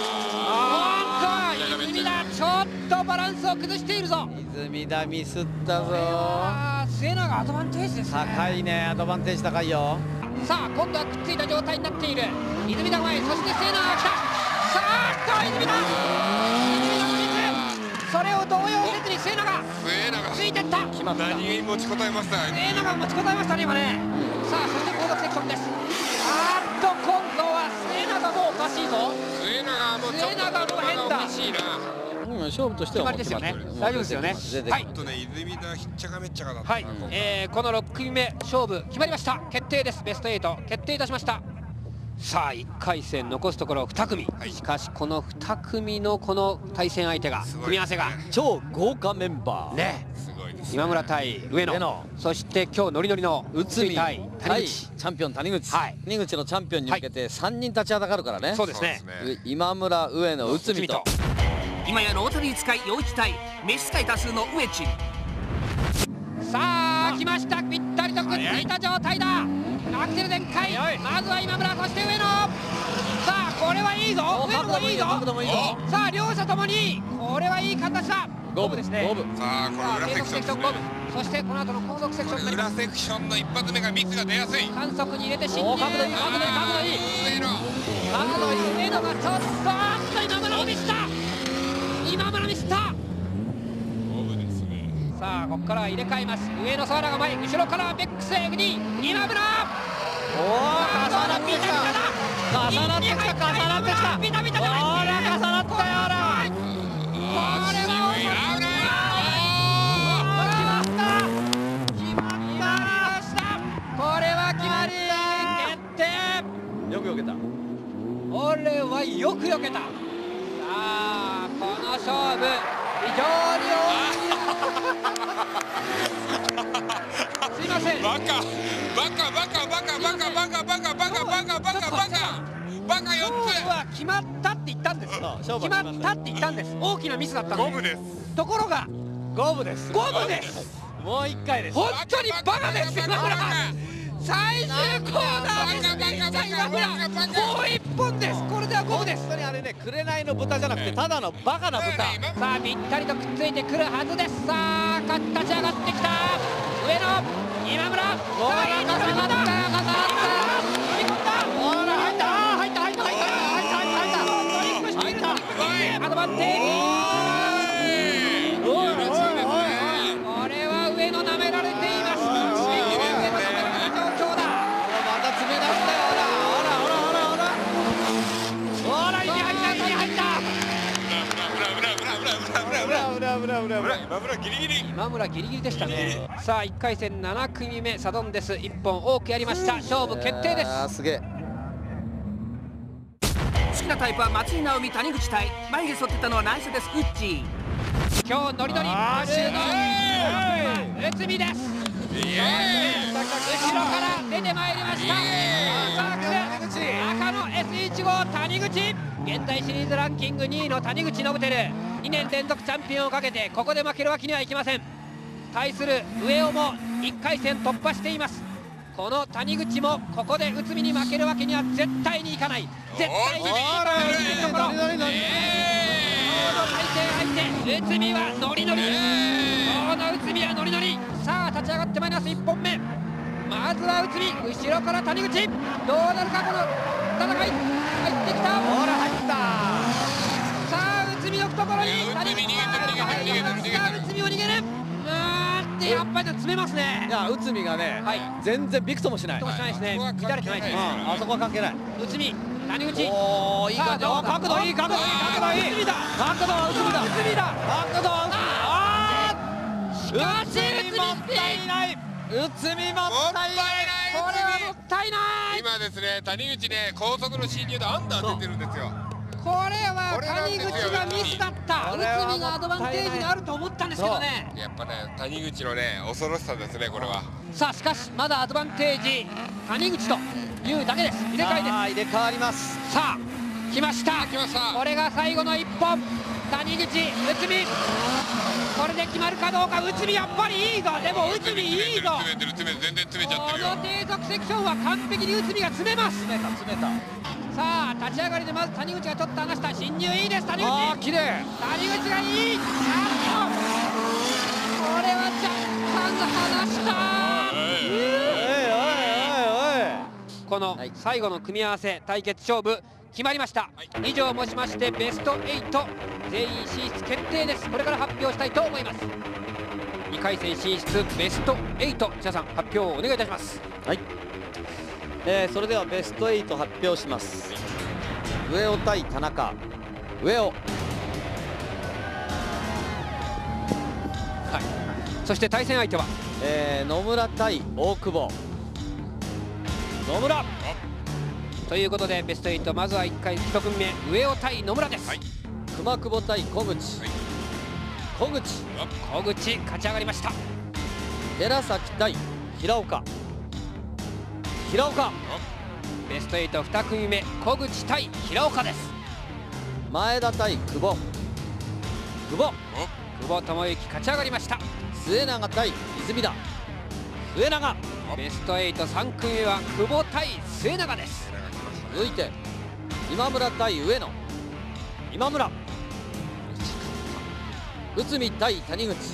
泉田ちょっとバランスを崩しているぞ。 泉田ミスったぞ。 末永アドバンテージですね。 高いね、アドバンテージ高いよ。 さあ今度はくっついた状態になっている。泉田前、そして末永が来た。さあ泉田のミス。それを動揺せずに末永ついてった。 何に持ちこたえました。 末永持ちこたえましたね今ね。さあそして後続セクションです。今度は末永もおかしいぞ。 末永もちょっと変だ。 勝負としては決まりですよね。大丈夫ですよね。 はい。泉田ひっちゃかめっちゃかだった。 はい。この6組目勝負決まりました。決定です。ベスト8決定いたしました。さあ1回戦残すところ2組、しかしこの2組のこの対戦相手が組み合わせが超豪華メンバーね。今村対上野、そして今日ノリノリの内海対谷口、 チャンピオン谷口、谷口のチャンピオンに向けて3人立ちはだかるからね。 そうですね。 今村、上野、内海と今やロータリー使い陽一対召使い多数の上地。 さあ来ました。ぴったりとくっついた状態だ。アクセル全開。まずは今村、そして上野。さあこれはいいぞ。上野もいいぞ。さあ両者ともにこれはいい形だ。五分ですね。 さあこれ裏セクションですね。 そしてこの後の後続セクションになります。 裏セクションの一発目がミスが出やすい。 観測に入れて進入。角度いい。角度いい。上野がちょっと今村をミスった。今村ミスった。さあここからは入れ替えます。上野、沢田が前、後ろからベックス F2 今村。重なってきた。重なってきた。ビタビタじゃない。ほら重なったよ。ほらこれは決まりました。これは決まり決定。 よく避けた。 これはよく避けた。さあこの勝負非常に大きい。すいません。 バカ4つは決まったって言ったんです。決まったって言ったんです。大きなミスだったの。 5分です。 ところが 5分です。 5分です。 もう1回です。 本当にバカですよ。最終コーナーですね。今村もう1本です。これでは5分です。 本当にあれね、紅の豚じゃなくてただのバカな豚。 さあぴったりとくっついてくるはずです。さあ立ち上がってきた上野、今村。さあいいところまだ飛び込んだ。ほら入ったアドバンテージ。これは上野舐められています。 裏今村ギリギリ。 今村ギリギリでしたね。さあ1回戦7組目サドンデス1本多くやりました。勝負決定です。 すげえ。 好きなタイプは松井直美谷口対眉毛剃ってたのは内緒です。ウッチー。 今日ノリノリすごい内海です。後ろから出てまいりました。赤の S1 号谷口、現在シリーズランキング2位の谷口信輝、2年連続チャンピオンをかけてここで負けるわけにはいきません。対する上尾も1回戦突破しています。この谷口もここで内海に負けるわけには絶対にいかない、絶対にいかないというところ。対戦相手内海はノリノリ、この内海はノリノリ。さあ立ち上がってまいります。1本目、まずは内海、後ろから谷口、どうなるかこの戦い。入ってきた、ほら入った。さあ内海の懐に谷口が入りました。内海を逃げる。ってやっぱり詰めますね。 いや内海がね、全然びくともしない。 びくともしないですね。乱れてないです。 あそこは関係ない。 内海、谷口。 おお、いい感じ。角度いい、角度いい、角度いい。 内海だ。 角度は内海だ。 内海だ。 角度は内海。 しかし内海もったいない。内海もったいない。 これはもったいない。 今ですね、谷口ね、高速の進入でアンダー出てるんですよ。 これは谷口がミスだった。内海がアドバンテージがあると思ったんですけどね。 やっぱね、谷口のね、恐ろしさですね、これは。 さあしかしまだアドバンテージ谷口というだけです。入れ替えです。 入れ替わります。 さあ来ました。これが最後の1本。谷口、内海、これで決まるかどうか。内海やっぱりいいぞ。でも内海いいぞ。 全然詰めちゃってるよ。 この低速セクションは完璧に内海が詰めます。詰めた。さあ立ち上がりでまず谷口がちょっと離した。侵入いいです。谷口、 綺麗。 谷口がいい。これは若干離した。この最後の組み合わせ対決勝負決まりました。以上をもしましてベスト8全員進出決定です。これから発表したいと思います。2回戦進出ベスト8、千田さん発表をお願いいたします。 はい、それではベスト8発表します。上尾対田中。上尾。 そして対戦相手は、 野村対大久保。 野村ということでベスト8、まずは1組目上尾対野村です。 熊久保対小口。小口勝ち上がりました。 寺崎対平岡。 ベスト8、2組目小口対平岡です。 前田対久保智之勝ち上がりました。 末永対泉田。末永。 ベスト8、3組目は久保対末永です。 続いて今村対上野。今村。内海対谷口。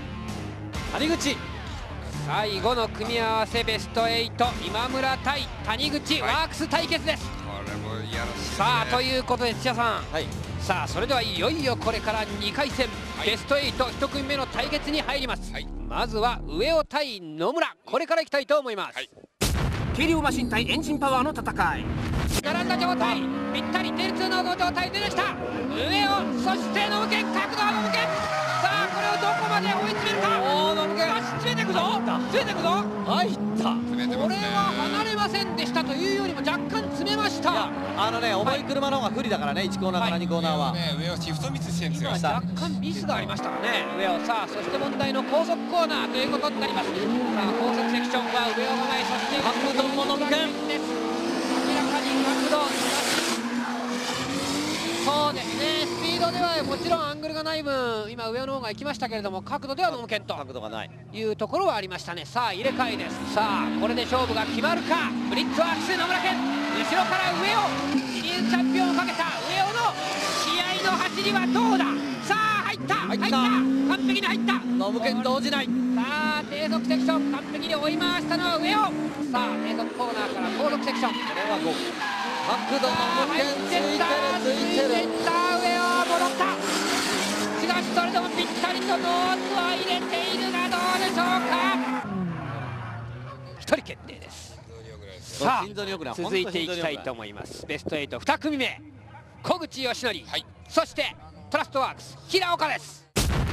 最後の組み合わせベスト8、今村対谷口、ワークス対決です。 これもいやらしいね。 さあということで土屋さん、さあそれではいよいよこれから2回戦、ベスト8、1組目の対決に入ります。まずは上尾対野村、これからいきたいと思います。 軽量マシン対エンジンパワーの戦い。 並んだ状態、ぴったりL2の状態出てきた。上尾、そして野村、角度は野村。さあこれをどこまで追い詰めるか。詰めていくぞ。入った。これは離れませんでしたというよりも若干詰めました。 重い車の方が不利だからね。1コーナーから2コーナーは上をシフトミスしてるんですよ。 若干ミスがありましたからね、上尾。さあそして問題の高速コーナーということになります。さあ高速セクションは上尾が前、そして角度も伸び点です。 明らかに角度、そうですね、スピードではもちろんアングルがない分今上の方が行きましたけれども、角度ではノムケンというところはありましたね。さあ入れ替えです。さあこれで勝負が決まるか。ブリッツワークス野村健、後ろから上尾、シリーズチャンピオンをかけた上尾の試合の走りはどうだ。さあ入った、完璧に入った。 ノムケン動じない。 さあ低速セクション完璧に追い回したのは上尾。さあ低速コーナーから高速セクション、これは5、 角度ノムケンついてる。 上は戻った。しかしそれでもぴったりとノーズは入れているがどうでしょうか。1人決定です。さあ続いていきたいと思います。ベスト8、2組目小口義則、そしてトラストワークス平岡です。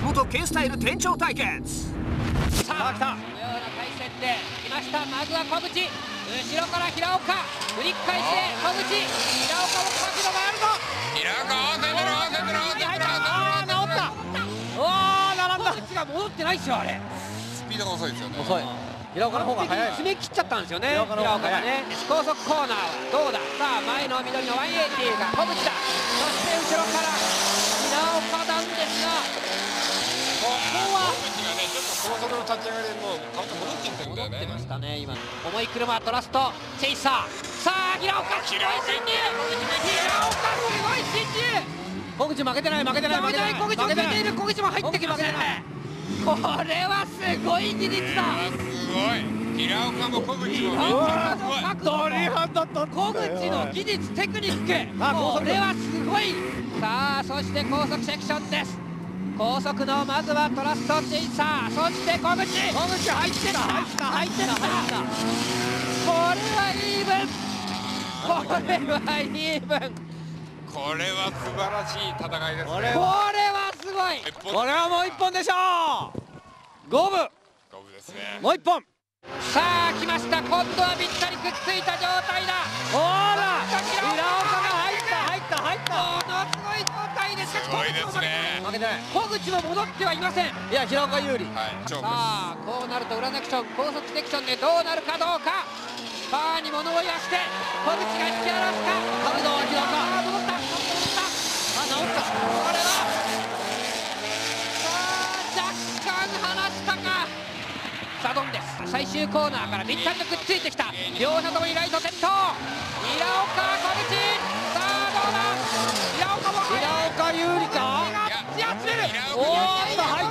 元 K スタイル店長対決。 さあ来た、このような対戦で来ました。まずは小口、後ろから平岡、繰り返して小口、平岡も角度があるぞ。 平岡合わせてる合わせてる合わせてる。 ああ治った。おお並んだ。小口が戻ってないですよあれ。 スピードが遅いですよね。 遅い。平岡の方が早い。 締め切っちゃったんですよね。 平岡の方が早い。 高速コーナーはどうだ。さあ前の緑の180が小口だ。そして後ろから平岡なんですが、ここは高速の立ち上がりでもうカウント戻っちゃってるんだよね。 戻ってましたね今。重い車トラストチェイサー。さあ平岡すごい進入。平岡すごい進入。 小口負けてない負けてない負けてない。 小口も負けている。小口も入ってきますね。これはすごい技術だ。 すごい。平岡も小口も平岡の角度、小口の技術テクニック、これはすごい。さあそして高速セクションです。高速のまずはトラストチェイサー、そして小口入ってた入ってた。これはイーブン、これはイーブン。 これは素晴らしい戦いですね。 これはすごい。 これはもう一本でしょう。五分五分ですね。 もう一本。 さあ来ました。今度はぴったりくっついた状態だ。 ほら平岡が入ったものすごい状態です。 すごいですね。 負けてない。 小口も戻ってはいません。 いや平岡有利。 はい。 さあこうなると裏セクション高速セクションでどうなるかどうか。バーに物を言わして小口が引き離すか。 角度は平岡。 戻った。 あ治った。 これはさあ若干離したか。サドンです。最終コーナーからぴったりとくっついてきた。両者ともにライト先頭。平岡小口。さあどうだ。平岡も平岡有利か。 いや釣れる。 おーっと入った。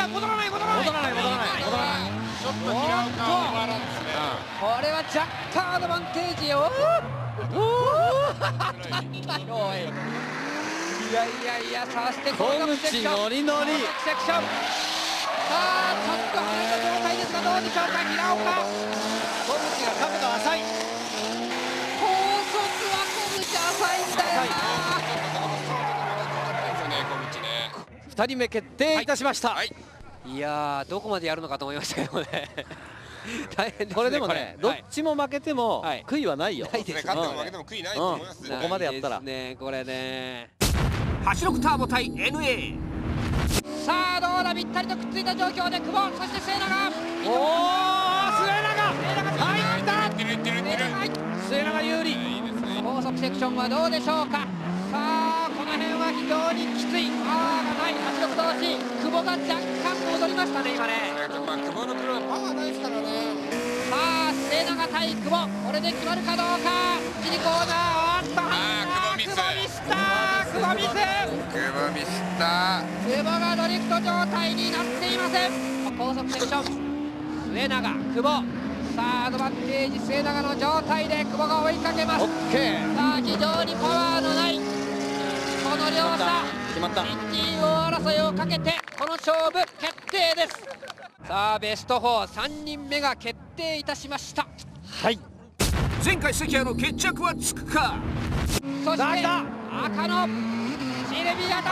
戻らない。 ちょっと平岡はオーバーランですね。 これは若干アドバンテージを。いやさあして高速セクション。 ノリノリ。 セクション。さあちょっと離れた状態ですがどうでしょうか。平岡。 小口が角度浅い。 高速は小口浅いんだよな。 2人目決定いたしました。 いやどこまでやるのかと思いましたけどね。大変ですね。 これでもねどっちも負けても悔いはないよ。 勝っても負けても悔いないと思います。 ここまでやったらねこれね。 86ターボ対 NA。 さあどうだ。ぴったりとくっついた状況で久保、そして末永。 おお末永入った。 末永有利。 高速セクションはどうでしょうか。さあこの辺は非常にきつい。はい86同士。久保が若干戻りましたね今ね。 久保の車はパワーないですからね。 さあ末永対久保、これで決まるかどうか。1、2コーナー。久保ミスった久保がドリフト状態になっていません。高速セクション末永久保。さあアドバンテージ末永の状態で久保が追いかけます。さあ非常にパワーのないこの両者新人王争いをかけてこの勝負決定です。さあベスト43人目が決定いたしました。 前回関谷の決着はつくか。 そして赤のシルビア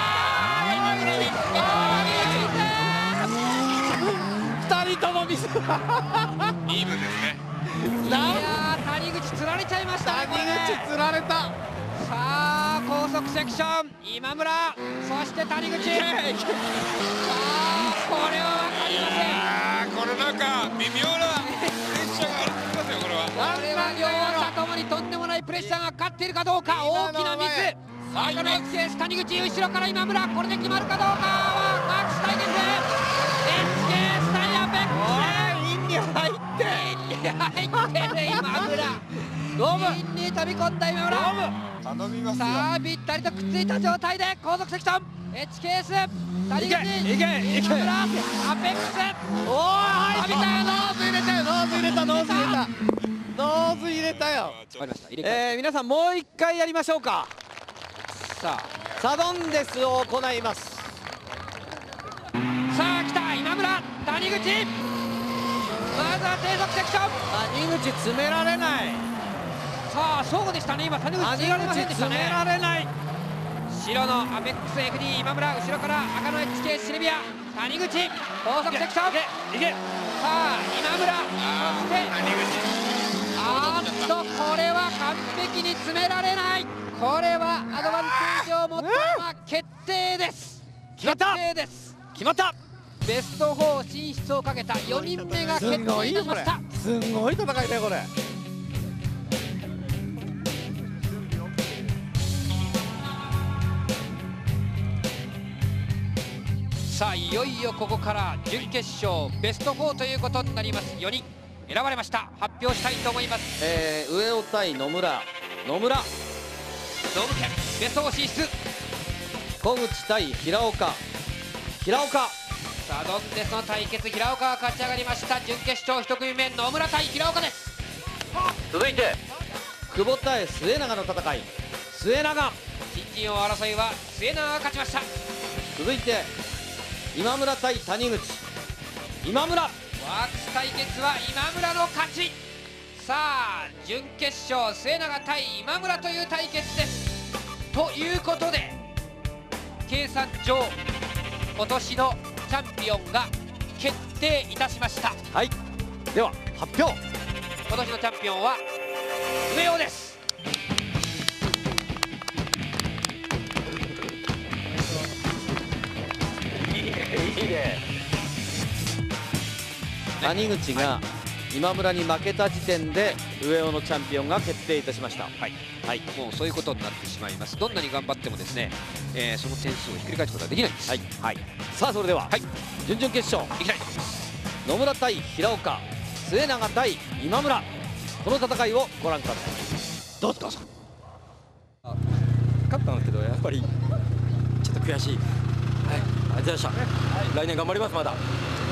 2人ともミス。 イーブンですね。 いや谷口つられちゃいましたね。 谷口つられた。 さあ高速セクション今村、そして谷口。さあこれは分かりません。 この中微妙なプレッシャーがありますよこれは。 これは両者ともにとんでもないプレッシャーがかかっているかどうか。大きなミス。赤の HKS 谷口、後ろから今村、これで決まるかどうかはマックス対決。HKS 対アペックス。インに入ってる今村。インに飛び込んだ今村。 頼みますよ。 さあぴったりとくっついた状態で高速セクション HKS 谷口今村アペックス。 おお入った。 飛びたよ。 ノーズ入れたよ。ノーズ入れた。ノーズ入れたよ。皆さんもう一回やりましょうか。 さあサドンデスを行います。 さあ来た今村谷口。まずは低速セクション。 谷口詰められない。 さあそうでしたね。今谷口詰められませんでしたね。 詰められない。 白のアペックス FD 今村、後ろから赤の HK シルビア、谷口高速セクション、いけさあ今村、そしてこれは完璧に詰められない。これはアドバンテージを持ったまま決定です。決定です。決まった。ベスト4進出をかけた4人目が決定いたしました。 すごい戦いだよこれ。 さあいよいよここから準決勝ベスト4ということになります。4人選ばれました。発表したいと思います。 上尾対野村、野村、 ノブケンベスト4進出。 小口対平岡、平岡、 サドンデスの対決、平岡が勝ち上がりました。準決勝1組目、野村対平岡です。 続いて久保対末永の戦い、末永、 新人王争いは末永が勝ちました。 続いて今村対谷口、今村、 ワークス対決は今村の勝ち。さあ準決勝末永対今村という対決です。ということで計算上今年のチャンピオンが決定いたしました。 はい、では発表。 今年のチャンピオンは上尾です。 谷口が今村に負けた時点で上尾のチャンピオンが決定いたしました。はい、 はい、もうそういうことになってしまいます。どんなに頑張ってもですね、その点数をひっくり返すことはできないんです。はい、はい、 さあそれでは、はい、準々決勝いきたいと思います。 野村対平岡、末永対今村、この戦いをご覧ください。どうぞ。 勝ったんですけどやっぱりちょっと悔しい。はい、ありがとうございました。来年頑張ります。まだ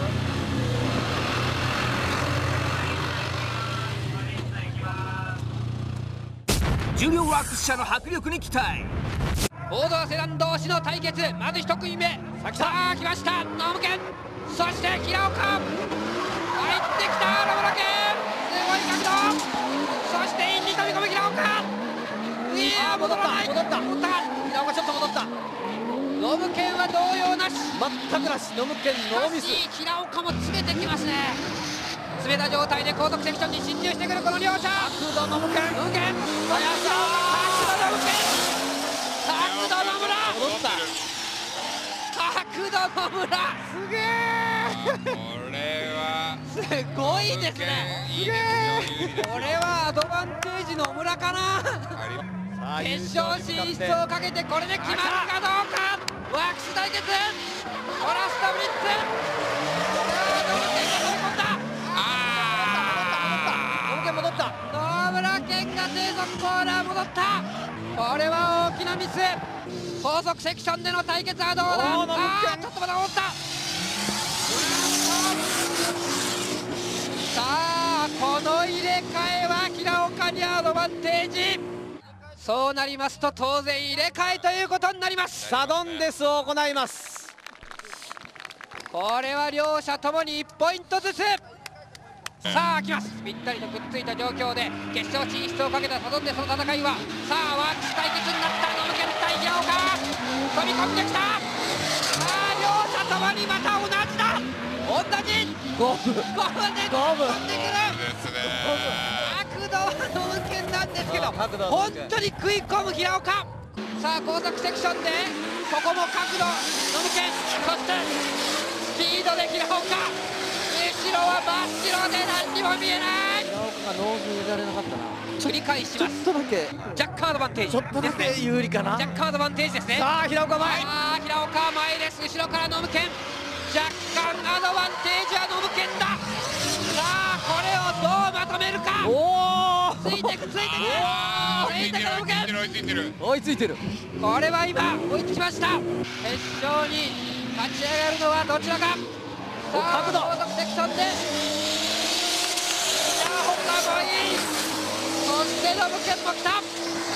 重量ワークス社の迫力に期待。 ボードアセダン同士の対決、まず1組目、さあ来ました、ノムケン、そして平岡、入ってきた野村健、すごい角度、そしてインに飛び込む平岡、いや戻らない、戻った、平岡ちょっと戻った、ノムケンは動揺なし、 全くなし、ノムケンノーミス。 平岡も詰めてきますね。詰めた状態で高速セクションに侵入してくるこの両者。角度ノムケン、ノムケン、角度ノムケン、角度野村、戻った、角度野村、すげえ、 これはすごいですね。 すげえ、 これはアドバンテージ野村かな。決勝進出をかけてこれで決まるかどうか。ワークス対決、コラスタブリッツ、ノムケンが飛び込んだ、戻った、野村健が低速コーナー戻った。これは大きなミス。高速セクションでの対決はどうだ。ちょっとまだ戻った。さあこの入れ替えは平岡にアドバンテージ。そうなりますと当然入れ替えということになります。 サドンデスを行います。 これは両者ともに1ポイントずつ。さあ来ます。ぴったりとくっついた状況で決勝進出をかけたサドンデスの戦いは、さあワークス対決になった。ノムケン対平岡、飛び込んできた。さあ両者ともにまた同じだ、同じゴムで飛んでくる。角度はノムケンなんですけど、本当に食い込む平岡。さあ高速セクションでここも角度ノムケン、そしてスピードで平岡、後ろは真っ白で何にも見えない。 平岡がノーズ入れられなかったな。 繰り返します。 ちょっとだけジャックアドバンテージ、 ちょっとだけ有利かな。 ジャックアドバンテージですね。 さあ平岡前、 平岡は前です。後ろからノムケン、若干アドバンテージはノムケンだ。さあこれをどうまとめるか。ついてく、ついてく、ついてく、ノムケン追いついてる。 これは今追いつきました。決勝に勝ち上がるのはどちらか。さあ高速セクションでホッカーもいい、そしてノムケンも来た。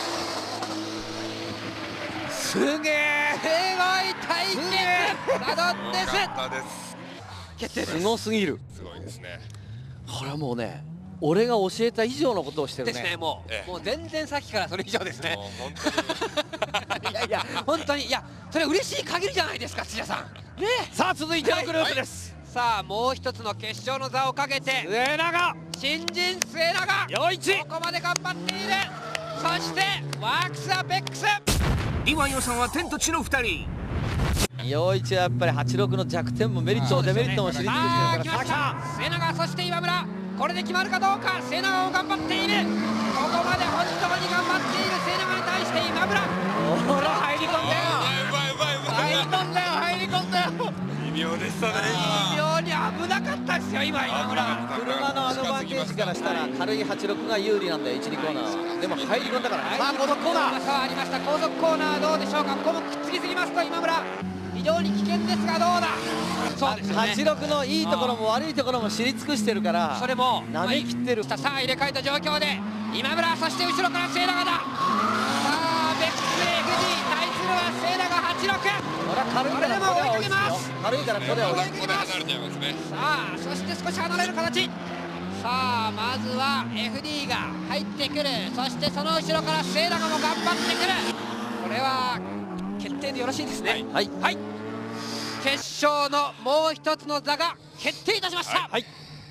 すげえ、すごい対決、サドンデス決定です。 すごすぎる。 すごいですね。 これはもうね、 俺が教えた以上のことをしてるね。 ですね。もう全然さっきからそれ以上ですね。 本当にいや本当にそれ嬉しい限りじゃないですか土屋さん。ね。さあ続いてのグループです。さあもう一つの決勝の座をかけて末永新人末永陽一ここまで頑張っている。そしてワークスアペックスリワン予算は天と地の2人。 陽一はやっぱり86の弱点もメリット、デメリットも知り尽くしてるから。 来ました末永、そして今村、これで決まるかどうか。末永も頑張っている。ここまで本当に頑張っている末永に対して今村、ほら入り込んだよ、入り込んだよ、入り込んだよ。 微妙でしたね。 微妙に危なかったですよ今村。 車のアドバンテージからしたら軽い86が有利なんだよ、1、2コーナーは。でも入り込んだからね。さあ高速コーナー、 さあありました。高速コーナーどうでしょうか。ここもくっつきすぎますと今村非常に危険ですがどうだ。そうですよね。 86のいいところも悪いところも知り尽くしてるからそれも舐めきってる。 さあ入れ替えた状況で今村、そして後ろから末永だ。さあベックス FD 対するは末永86。 これは軽いからこれは追いつくよ。軽いからこれは追いつく。 ここで離れちゃいますね。 さあそして少し離れる形。さあまずは FD が入ってくる。そしてその後ろから末永も頑張ってくる。これは決定でよろしいですね。 はい、 はい、決勝のもう一つの座が決定いたしました。 はい、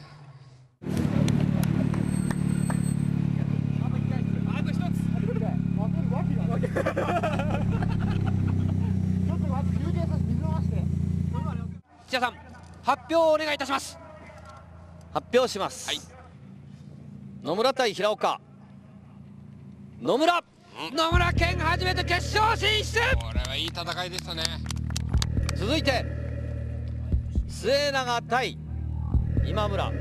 土屋さん発表をお願いいたします。 発表します、はい、野村対平岡。野村健初めて決勝進出。 これはいい戦いでしたね。 続いて末永対今村。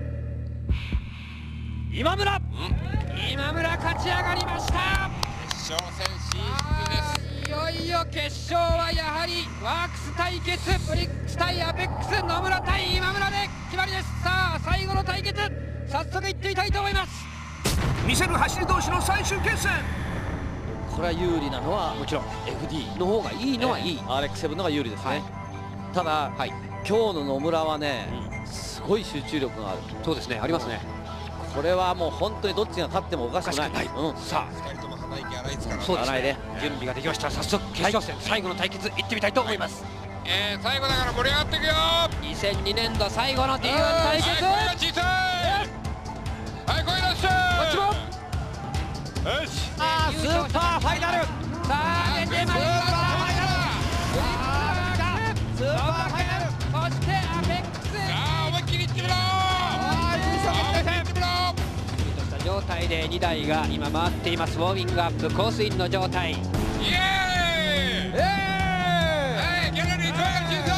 今村勝ち上がりました。 決勝戦進出です。 いよいよ決勝はやはりワークス対決、ブリックス対アペックス、野村対今村で決まりです。さあ最後の対決早速いってみたいと思います。 見せる走り同士の最終決戦。 これは有利なのはもちろん FD の方がいいのはいい、 RX7 のが有利ですね、はい、ただ、はい、今日の野村はね、すごい集中力がある。 そうですね、ありますね。 これはもう本当にどっちが勝ってもおかしくない。 さあ 2人とも鼻息荒いですから。 そうですね、準備ができました。早速決勝戦、最後の対決いってみたいと思います。 最後だから盛り上がっていくよ。 2002年度最後の D1 対決。 声が小さい。はい、声出して。 こっちもよし。 スーパーファイナル。 さあ出てまいりました。 スーパーファイナル。 そしてアペックス。 さあ思いっきりいってみろ。 とした状態で2台が今回っています。ウォーミングアップコースインの状態。 イエーイ。ギャラリー声が小さ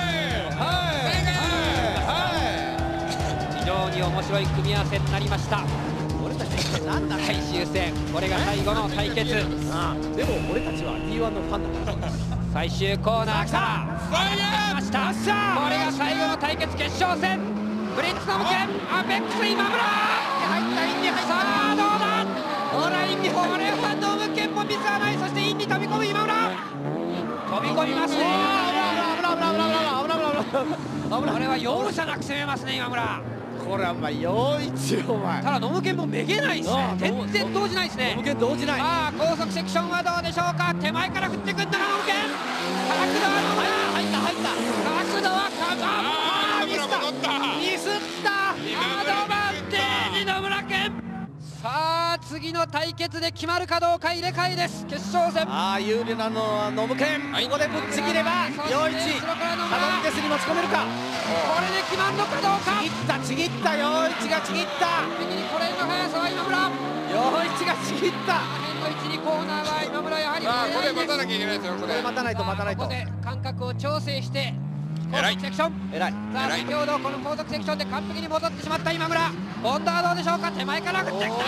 い。 非常に面白い組み合わせになりました。最終戦、これが最後の対決。でも俺たちは D1 のファンだから。 最終コーナーから来ました。これが最後の対決、決勝戦。ブリッツの向けアペックス今村入った。インに入った。さあどうだ。ほらインに、これはノムケンもミスはない。そしてインに飛び込む今村、飛び込みますね。これは容赦なく攻めますね今村。 これはお前陽一お前。 ただノムケンもめげないですね。全然動じないですね。 ノムケン動じない。 さあ高速セクションはどうでしょうか。手前から振ってくんだなノムケン。角度はどうだ。入った角度はミスったアドバンテージ野村健。さあ次の対決で決まるかどうか。入れ替えです。決勝戦。 有利なのはノムケン。ここでぶっちぎれば陽一タドンデスに持ち込めるか。 これで決まるのかどうか。 ちぎった陽一がちぎった。 右にこれの速さは今村。 陽一がちぎった。 辺の位置にコーナーは今村やはり速いです。 これ待たなきゃいけないですよ。これ待たないと。 ここで間隔を調整して高速セクション。 偉い。 さあ先ほどこの高速セクションで完璧に戻ってしまった今村。今度はどうでしょうか。手前から振ってきた。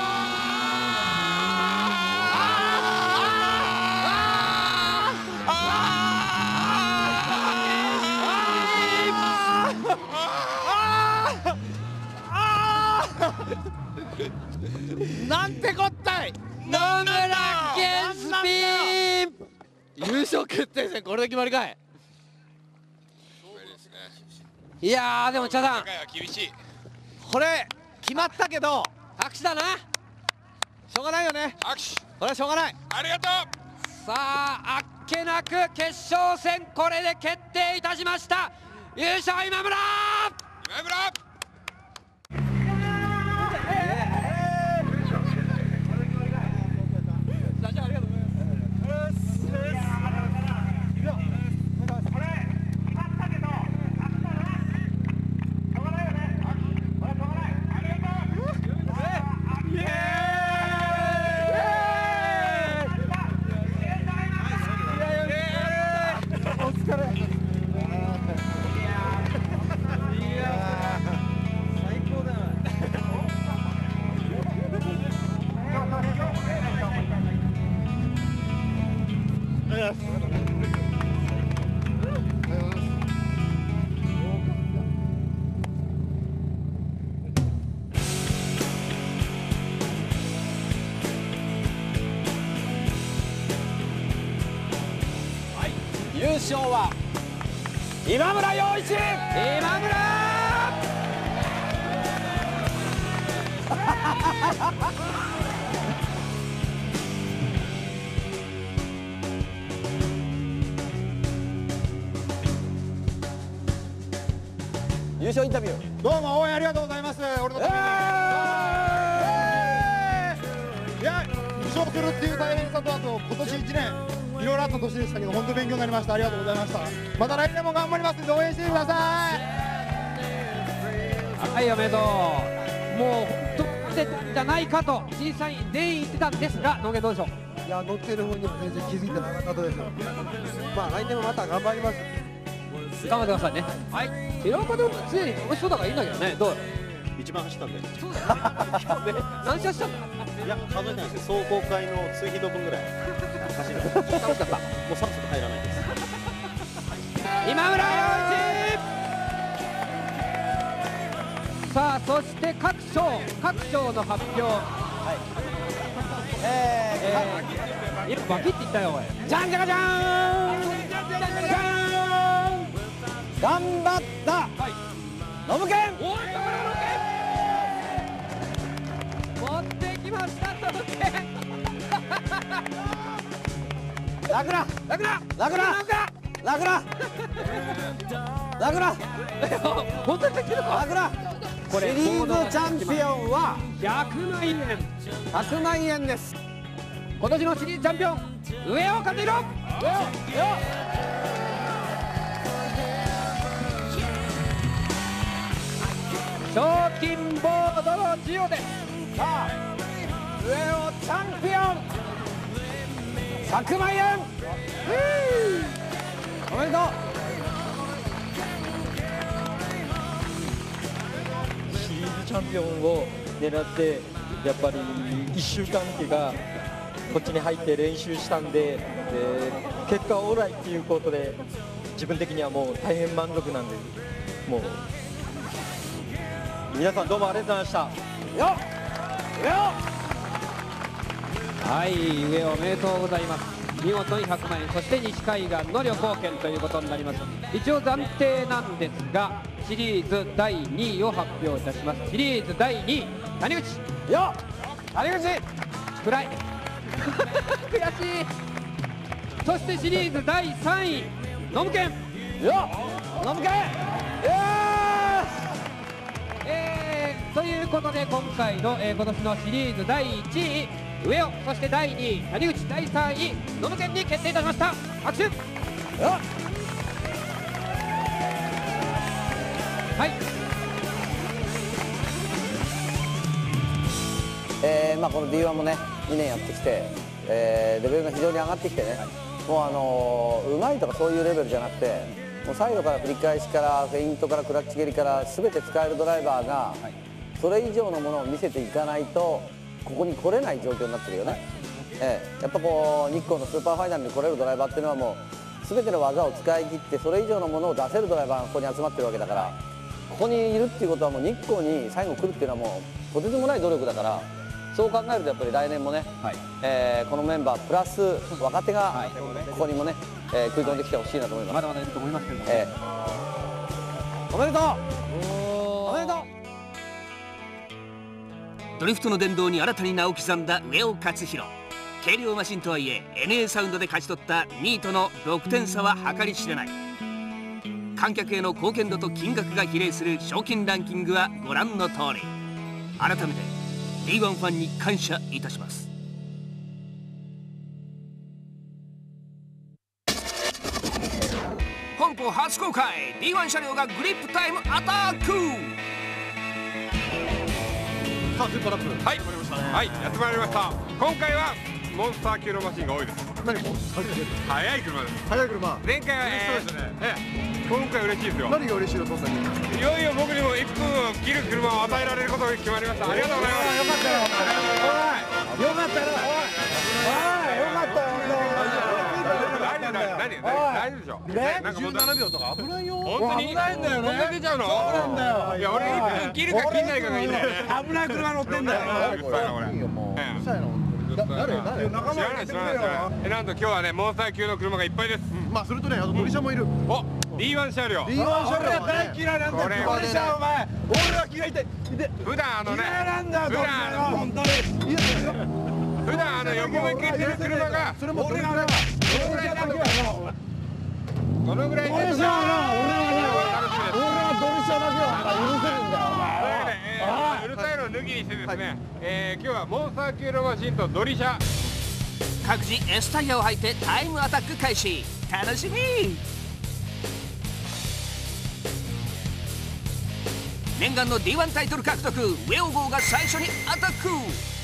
なんてこったい。 野村健スピン優勝決定戦、これで決まりかい。 いやーでも茶さん、 厳しい。 これ決まったけど拍手だな。しょうがないよね。 拍手。 これはしょうがない。 ありがとう。 さああっけなく決勝戦これで決定いたしました。優勝今村。 今村。 優勝は今村陽一。 今村優勝インタビュー。 どうも応援ありがとうございます。俺のために。いや、優勝するっていう大変さと、あと今年1年いろいろあった年でしたけど、本当勉強になりました。ありがとうございました。また来年も頑張りますんで応援してください。 はい、おめでとう。もう本当にじゃないかと審査員全員言ってたんですが、野毛どうでしょう。 いや、乗ってる方にも全然気づいてなかったです。まあ来年もまた頑張ります。 頑張ってくださいね。はい。平岡でも常に楽しそうだからいいんだけどね。どう？ 一番走ったんで。 そうだよね。何試合したんだ。 いや、数えてないですよ。壮行会の追肥度分ぐらい走る。 楽しかった。 もうさっさと入らないです。 今村陽一。さあ、そして各賞の発表。今バキって言ったよ、おい。じゃんじゃかじゃーん。 頑張ったノブケン。 おい、持ってきましたノブケン。 ラクララクララクララクララクラ本当にできるか。 ラクラシリーズチャンピオンは 100万円。 100万円です。 今年のシリーズチャンピオン上尾和弘。賞金ボードの授与です。 さあ上尾チャンピオン100万円おめでとう。 シリーズチャンピオンを狙ってやっぱり1週間期がこっちに入って練習したんで、結果オーライっていうことで自分的にはもう大変満足なんで、もう皆さんどうもありがとうございました。 よっ上尾。 はい、上尾おめでとうございます。見事に100万円、そして西海岸の旅行券ということになります。一応暫定なんですが、シリーズ第2位を発表いたします。シリーズ第2位谷口。 よっ谷口。 暗い悔しい。そしてシリーズ第3位ノムケン。 よっノムケン。 ということで今回の、今年のシリーズ第1位上尾、そして第2位谷口、第3位ノムケンに決定いたしました。拍手。はい。 まあこの D1 もね2年やってきて、レベルが非常に上がってきてね、もううまいとかそういうレベルじゃなくて、もうサイドから振り返しからフェイントからクラッチ蹴りから全て使えるドライバーがそれ以上のものを見せていかないとここに来れない状況になってるよね。やっぱこう日光のスーパーファイナルに来れるドライバーっていうのはもう全ての技を使い切ってそれ以上のものを出せるドライバーがここに集まってるわけだから、ここにいるっていうことはもう日光に最後来るっていうのはもうとてつもない努力だから、そう考えるとやっぱり来年もね、このメンバープラス若手がここにもね、食い込んできてほしいなと思います。 まだまだいると思いますけども、 おめでとうおめでとう。 ドリフトの殿堂に新たに名を刻んだ上尾勝弘。軽量マシンとはいえ NA サウンドで勝ち取った2位との6点差は計り知れない。観客への貢献度と金額が比例する賞金ランキングはご覧の通り。改めて D1 ファンに感謝いたします。本邦初公開 D1 車両がグリップタイムアタック。 さあスーパーラップ、はい、はい、やってまいりました。今回はモンスター級のマシンが多いです。 何モンスター級？ 速い車です。 速い車。 前回は嬉しそうですね。 今回嬉しいですよ。 何が嬉しいのそんなに？ いよいよ僕にも1分を切る車を与えられることが決まりました。ありがとうございます。 よかったよ。おい、よかったよ。おい、よかったよ。 大丈夫でしょ。なんか17秒とか危ないよ。本当に危ないんだよね。こんな出ちゃうの？そうなんだよ。いや俺1分切るか切んないかがいいんだよね。危ない車乗ってんだよ。うるさいな俺。うるさいな。誰？知らない知らない。なんと今日はねモンスター級の車がいっぱいです。 まあそれとね、あとドリシャもいる。 お、D1 車両。 D1 車両大嫌いなんだよ。ドリシャお前。俺は嫌いで。 普段ね。 嫌いなんだよ。ドリシャが本当に。 普段横向けてる車が。 それも俺が。 どのぐらい？ ドリシャはな、俺はドリシャだけは許せるんだよ。 うるさいのを抜きにしてですね、今日はモンスター級のマシンとドリシャ各自 S タイヤを履いてタイムアタック開始。楽しみ。念願の D1 タイトル獲得、上尾号が最初にアタック。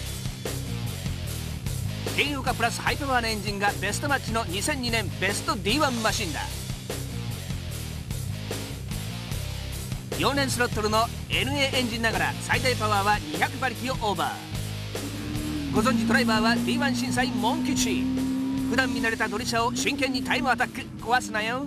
軽量化プラスハイパワーなエンジンがベストマッチの2002年ベスト D1 マシンだ。4連スロットルの NA エンジンながら最大パワーは200馬力をオーバー。ご存知ドライバーは D1 審査員モン吉。普段見慣れたドリシャを真剣にタイムアタック。壊すなよ。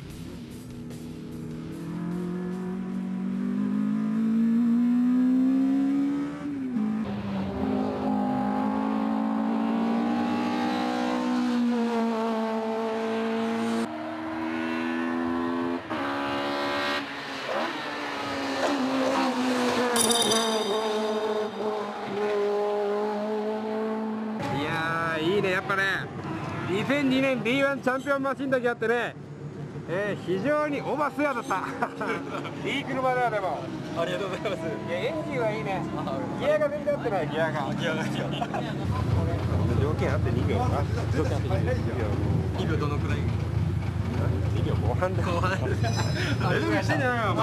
いいね、やっぱね2002年 D1 チャンピオンマシンだけあってね、非常にオーバースヤだったいい車だよ。でもありがとうございます。いやエンジンはいいね。ギアが全然合ってない。ギアが条件あって2秒かな。条件あって2秒どのくらい？2秒後半だ。大丈夫してんじゃないよお前。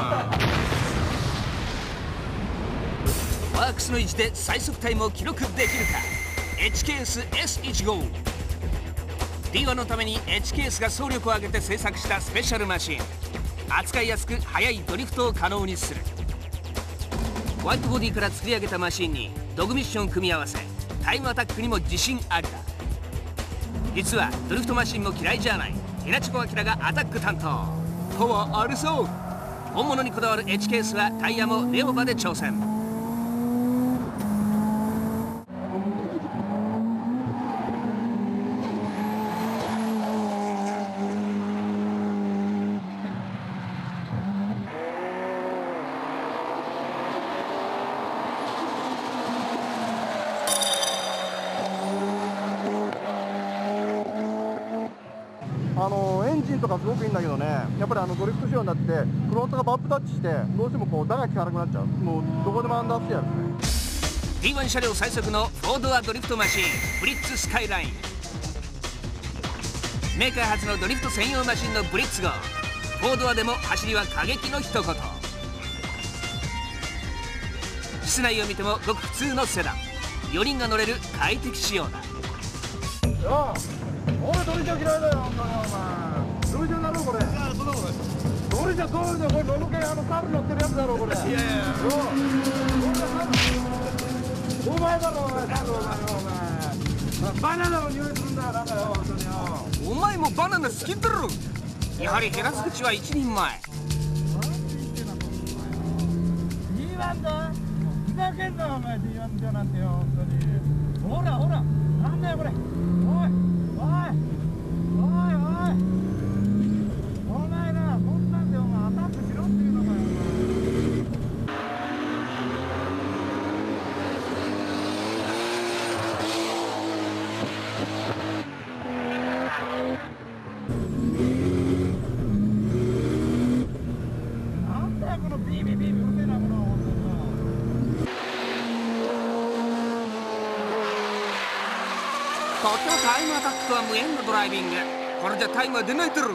ワークスの位置で最速タイムを記録できるか。HKS S15 D1 のために HKS が総力を挙げて製作したスペシャルマシン。扱いやすく速いドリフトを可能にする。ホワイトボディから作り上げたマシンにドグミッションを組み合わせ、タイムアタックにも自信ありだ。実はドリフトマシンも嫌いじゃない。稲地小明がアタック担当。パワーあるそう。本物にこだわる HKS はタイヤもレオバで挑戦。 エンジンとかすごくいいんだけどね、やっぱりドリフト仕様になってフロントがバップタッチしてどうしてもこう打が効かなくなっちゃう。もうどこでもアンダーステアですね。 D1 車両最速の4ドアドリフトマシンブリッツスカイライン。メーカー初のドリフト専用マシンのブリッツ号。4ドアでも走りは過激の一言。室内を見てもごく普通のセダン。4人が乗れる快適仕様だ。 俺ドリシャ嫌いだよ。お前ドリシャになろうこれ。いやそんなことないです。ドリシャそうでこれノルケカール乗ってるやつだろこれ。いやいやお前だろお前。バナナの匂いするんだよなんだよ本当によ。 お前もバナナ好きだろ。やはり減らす口は一人前。 D1だ。ふざけんなお前 D1 だなんてよ本当に。ほらほらなんだよこれ。おいおいおいおいお前なこんなんでお前アタックしろっていうのかよお前。 ってもタイムアタックとは無縁のドライビング。これじゃタイムは出ないってる。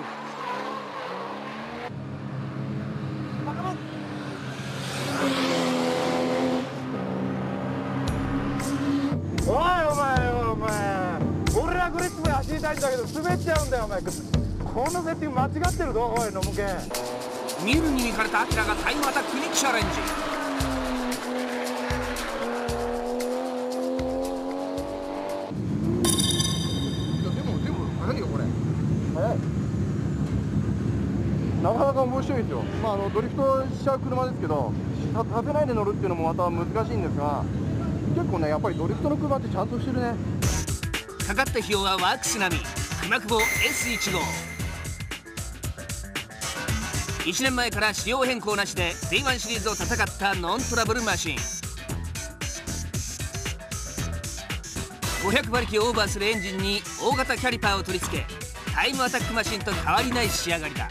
お前俺らグリップで走りたいんだけど滑っちゃうんだよお前。このセッティング間違ってるぞおいノムケン。 見るに見かれたアキラがタイムアタックにチャレンジ。 何よこれ。 早い。なかなか面白いですよ。ドリフトしちゃう車ですけど、立てないで乗るっていうのもまた難しいんですが、結構ねやっぱりドリフトの車ってちゃんとしてるね。 かかった費用はワークス並み。熊久保 S1 号。1年前から仕様変更なしで D1 シリーズを戦ったノントラブルマシン。500馬力をオーバーするエンジンに大型キャリパーを取り付け、タイムアタックマシンと変わりない仕上がりだ。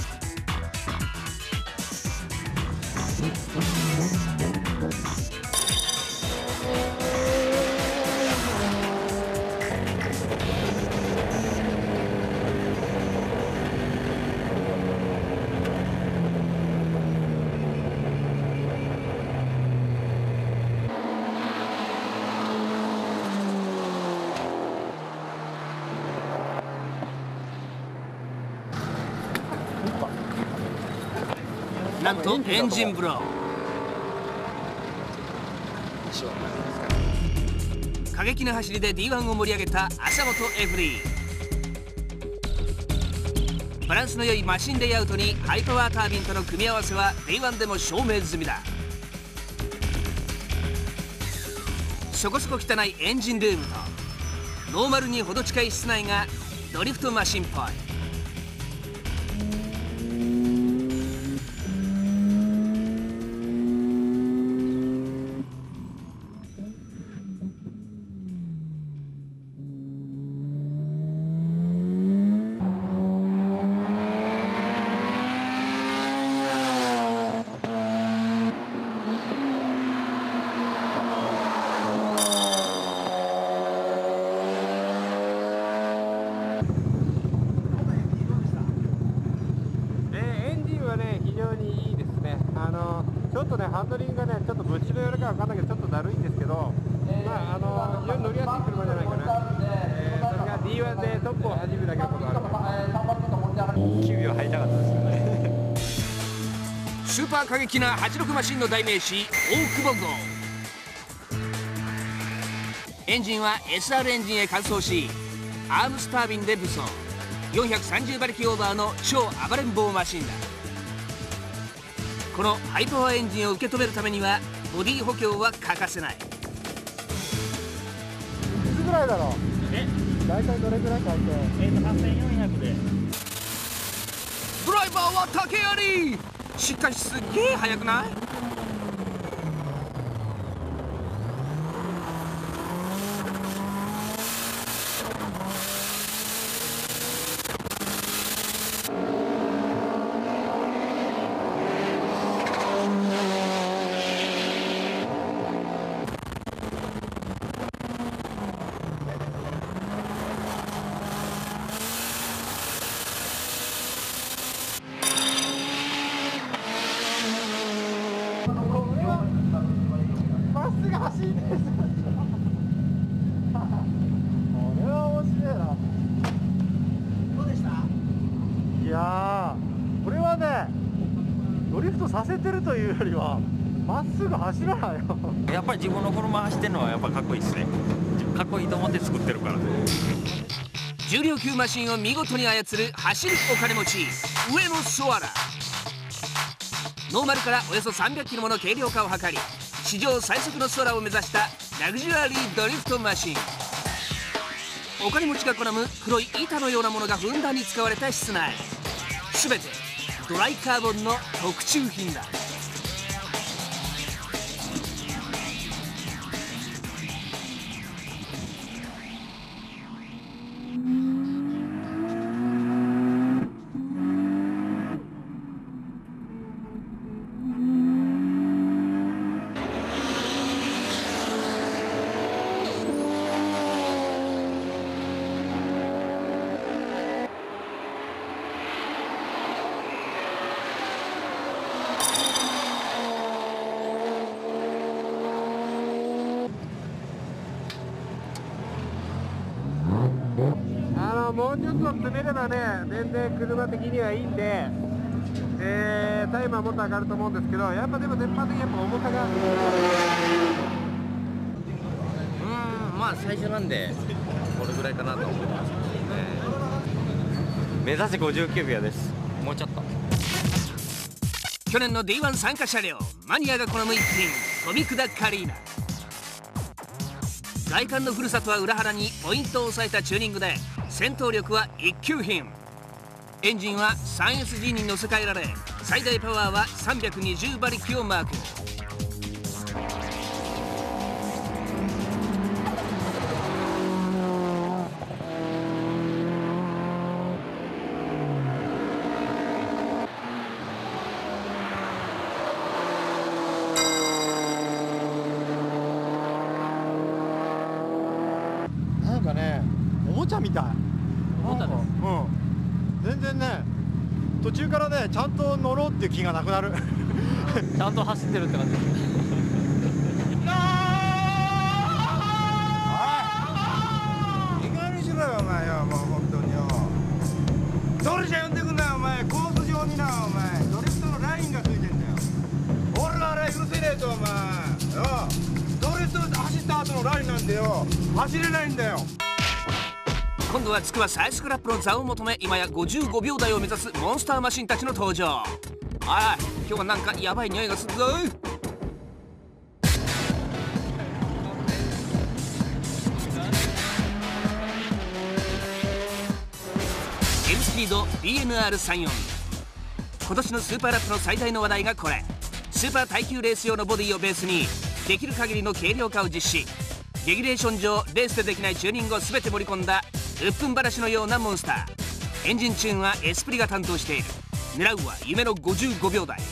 なんとエンジンブロー。過激な走りで D1 を盛り上げた朝本 FD。 バランスの良いマシンレイアウトにハイパワータービンとの組み合わせは D1 でも証明済みだ。そこそこ汚いエンジンルームとノーマルにほど近い室内がドリフトマシンっぽい。 ちょっとねハンドリングがねちょっとぶっちのよるかわかんないけどちょっとだるいんですけど、非常に乗りやすい車じゃないかな。それが D1 でトップを走るだけのことがある。9秒入りたかったですよね。 スーパー過激な86マシンの代名詞大久保号。エンジンは SR エンジンへ換装し、アームスタービンで武装。430馬力オーバーの超暴れん坊マシンだ。このハイパワーエンジンを受け止めるためにはボディ補強は欠かせない。 いつぐらいだろう。大体どれぐらいかって。8400で。 ドライバーは竹槍。しかしすっげえ速くない？ 走りです。これは面白いな。どうでした？いやー、これはね、ドリフトさせてるというよりはまっすぐ走らないよ。 やっぱり自分の車走ってるのはやっぱかっこいいですね。かっこいいと思って作ってるから。 重量級マシンを見事に操る走るお金持ち上野ソアラ。ノーマルからおよそ300キロもの軽量化を図り、史上最速の空を目指したラグジュアリードリフトマシン。お金持ちが好む黒い板のようなものがふんだんに使われた室内。全てドライカーボンの特注品だ。 もうちょっと詰めればね、全然車的にはいいんで、タイムはもっと上がると思うんですけど、やっぱでも全般的にやっぱ重さが。 まあ最初なんでこれぐらいかなと思います、目指せ59秒です。もうちょっと。 去年の D1 参加車両、マニアが好む一品、飛び砕カリーナ。外観の古さとは裏腹にポイントを抑えたチューニングで戦闘力は一級品。エンジンは 3SG に乗せ替えられ、最大パワーは320馬力をマーク。 なんかね、おもちゃみたい。 おもちゃです。 全然ね、途中からね、ちゃんと乗ろうっていう気がなくなる。 ちゃんと走ってるって感じです。 いい加減にしろよお前よ、もう本当によ。どれじゃ呼んでくんなよお前。コース上になお前ドリフトのラインがついてんだよ。俺らあれ許せねえとお前よ。ドリフト走った後のラインなんでよ、走れないんだよ。 今度は筑波サイスクラップの座を求め、今や55秒台を目指すモンスターマシンたちの登場。ああ、今日はなんかヤバい匂いがするぞ。エムスピード BNR34。 今年のスーパーラップの最大の話題がこれ。スーパー耐久レース用のボディをベースにできる限りの軽量化を実施。レギュレーション上レースでできないチューニングを全て盛り込んだうっぷんばらしのようなモンスター。エンジンチューンはエスプリが担当している。狙うは夢の55秒台。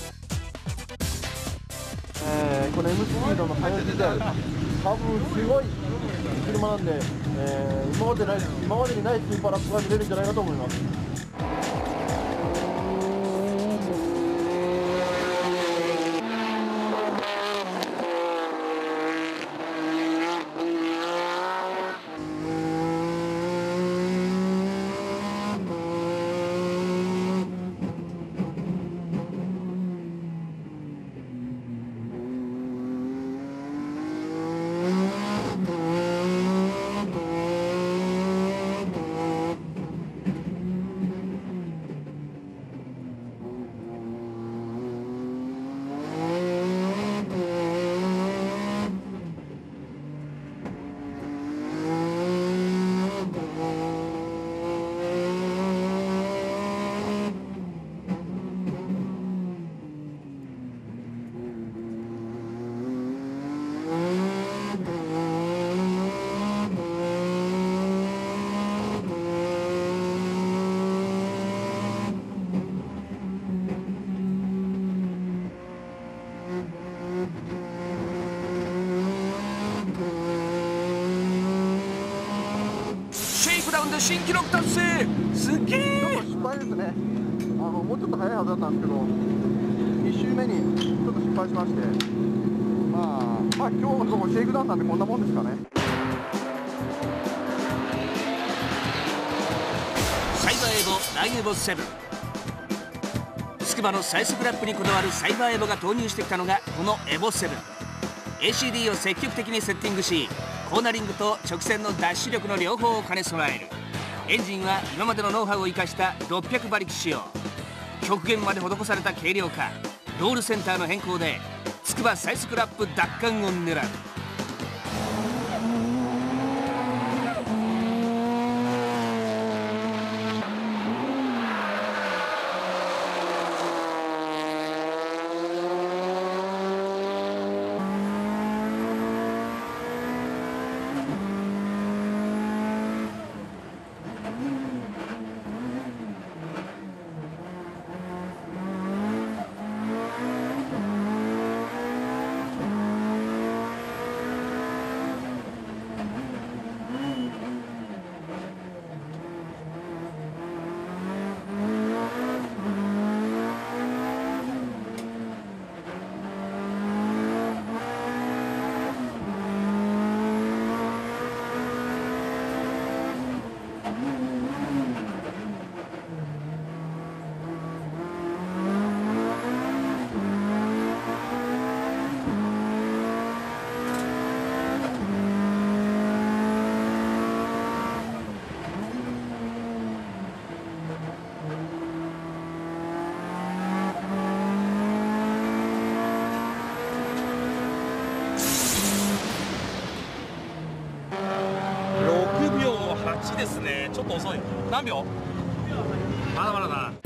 この M スピードの速自体、多分すごい車なんで、今までにないスーパーラップが見れるんじゃないかと思います。 新記録達成。すげえ。 失敗ですね。もうちょっと早いはずだったんですけど、2周目にちょっと失敗しまして、まあ今日のシェイクダウンなんてこんなもんですかね。 サイバーエボライエボ7。筑波の最速ラップにこだわるサイバーエボが投入してきたのがこのエボ7。 ACD を積極的にセッティングし、コーナリングと直線のダッシュ力の両方を兼ね備える。エンジンは今までのノウハウを生かした600馬力仕様。極限まで施された軽量化、ロールセンターの変更で筑波最速ラップ奪還を狙う。 8ですね。ちょっと遅い。何秒？まだまだだ。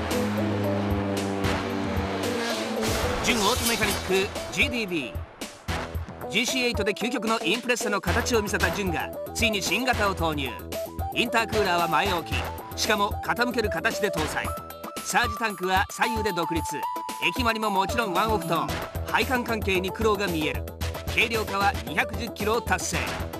純オートメカニック GDB GC8 で究極のインプレッサの形を見せた純がついに新型を投入。インタークーラーは前置き、しかも傾ける形で搭載。サージタンクは左右で独立。駅まりももちろんワンオフと配管関係に苦労が見える。軽量化は210キロを達成。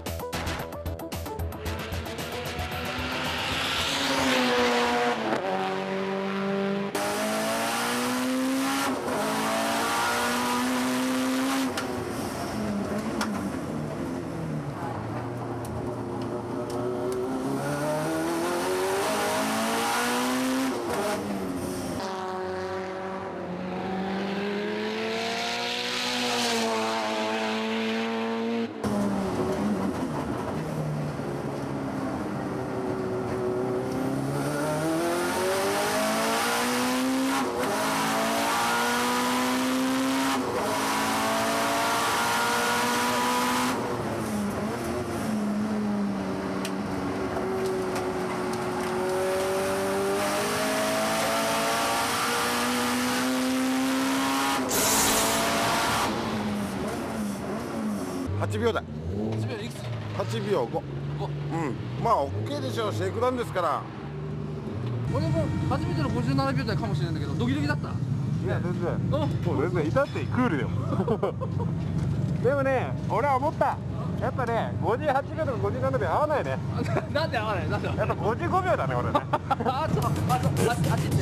8秒台。8秒5。うん。まあ OK でしょう。シェイクダウンですから。 俺も初めての57秒台かもしれないんだけど、ドキドキだった。いや全然。もう全然至ってクールよ。でもね、俺は思った。やっぱね、58秒とか57秒合わないね。 なんで合わない？なんで合わない？ やっぱ55秒だね、俺ね。 あっちって。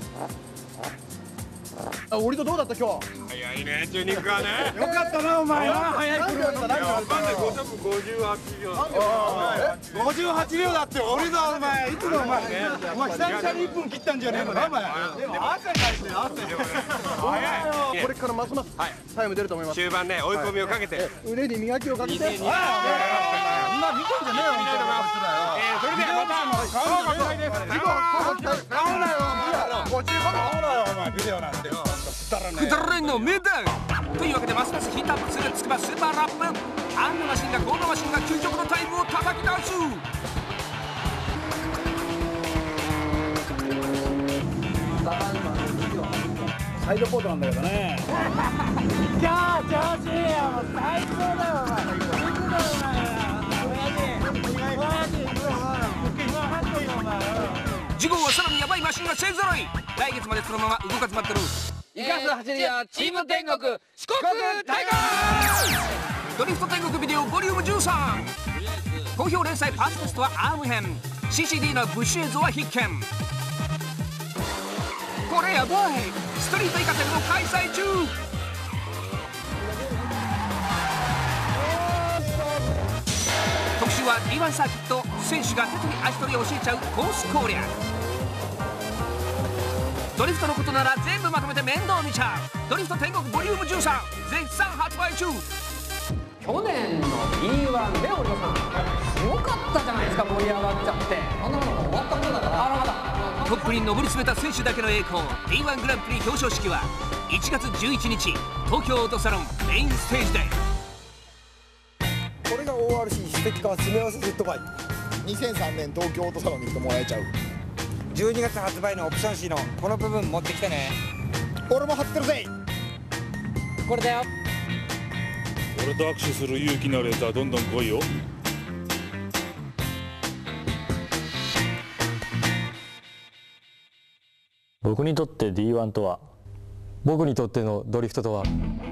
俺とどうだった今日？ 早いね、チューニングカーね。 よかったなお前な。早い車だった。 わかんない。58秒。 58秒だって俺だお前。いつもお前久々に1分切ったんじゃねえのかお前。でも汗かいて汗。早い。これからますますタイム出ると思います。 終盤ね、追い込みをかけて。 腕に磨きをかけて。そんな見てんじゃねえよ。それでまた顔が怖いです。顔だよ。55度顔だよお前ビデオなんてよ。 くだらんの名談というわけで、ますますヒートアップするつくばスーパーラップ。あんなマシンがこんなマシンが究極のタイムを叩き出す。 サイドポートなんだけどね。いやー調子いいよ。もう最高だよお前。行くぞお前。 次号はさらにヤバいマシンが勢ぞろい。来月までそのまま動かず待ってる。 イカス走りやチーム天国四国大会。 ドリフト天国ビデオボリューム13。好評連載パーツテストはアーム編。 CCD のブッシュ映像は必見。これやばい。ストリートイカ展も開催中。特集は D1 サーキット。選手が手取り足取り教えちゃうコース攻略。ドリフトのことなら全部まとめて面倒見ちゃう。ドリフト天国ボリューム13絶賛発売中。 去年の D1 でお嬢さんすごかったじゃないですか。盛り上がっちゃって。あんなもの終わったもんだから。 トップに上り詰めた選手だけの栄光 D1 グランプリ表彰式は1月11日東京オートサロンメインステージで。 これが ORC ステッカー詰め合わせセットバイ。 2003年東京オートサロンに行ってもらえちゃう。 12月発売のオプション C のこの部分持ってきてね。 俺も貼ってるぜ。 これだよ。 俺と握手する勇気のあるやつはどんどん来いよ。 僕にとって D1 とは、僕にとってのドリフトとは。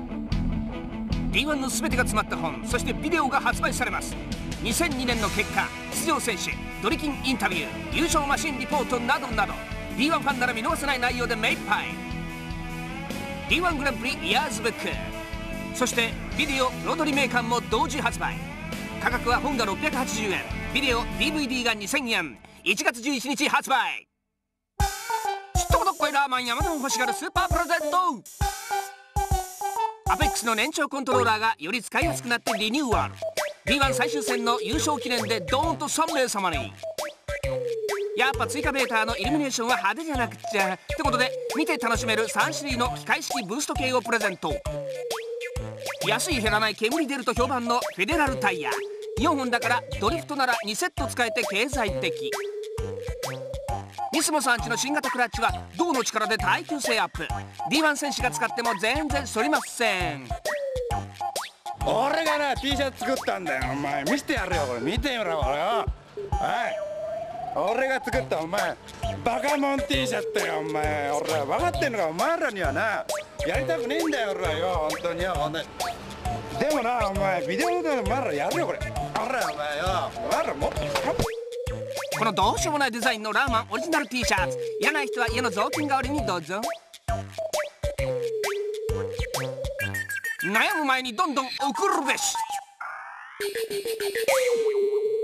D1 の全てが詰まった本、そしてビデオが発売されます。2002年の結果、出場選手、ドリキンインタビュー、優勝マシンリポートなどなど D1 ファンなら見逃せない内容で目いっぱい。 D1 グランプリイヤーズブック、そしてビデオプロドリメーカーも同時発売。価格は本が680円、ビデオ DVD が2000円。1月11日発売。ちっとこどっこいラーマン山田の欲しがるスーパープレゼント。アペックスの年長コントローラーがより使いやすくなってリニューアル。 D1 最終戦の優勝記念でドーンと3名様に。やっぱ追加ベーターのイルミネーションは派手じゃなくっちゃってことで、見て楽しめる3種類の機械式ブースト系をプレゼント。安い減らない煙出ると評判のフェデラルタイヤ、 4本だからドリフトなら2セット使えて経済的。ニスモさんちの新型クラッチは銅の力で耐久性アップ。 D1 選手が使っても全然反りません。 俺がな T シャツ作ったんだよ。お前見せてやるよ。これ見てみろこれよ。はい、俺が作ったお前バカモン T シャツだよ。お前俺ら分かってんのか。お前らにはなやりたくねえんだよ俺らよ。本当によ。でもなお前ビデオでお前らやるよこれ。俺らお前よお前らもっとこのどうしようもないデザインのラーマンオリジナル T シャツ、いらない人は家の雑巾代わりにどうぞ。悩む前にどんどん送るべし。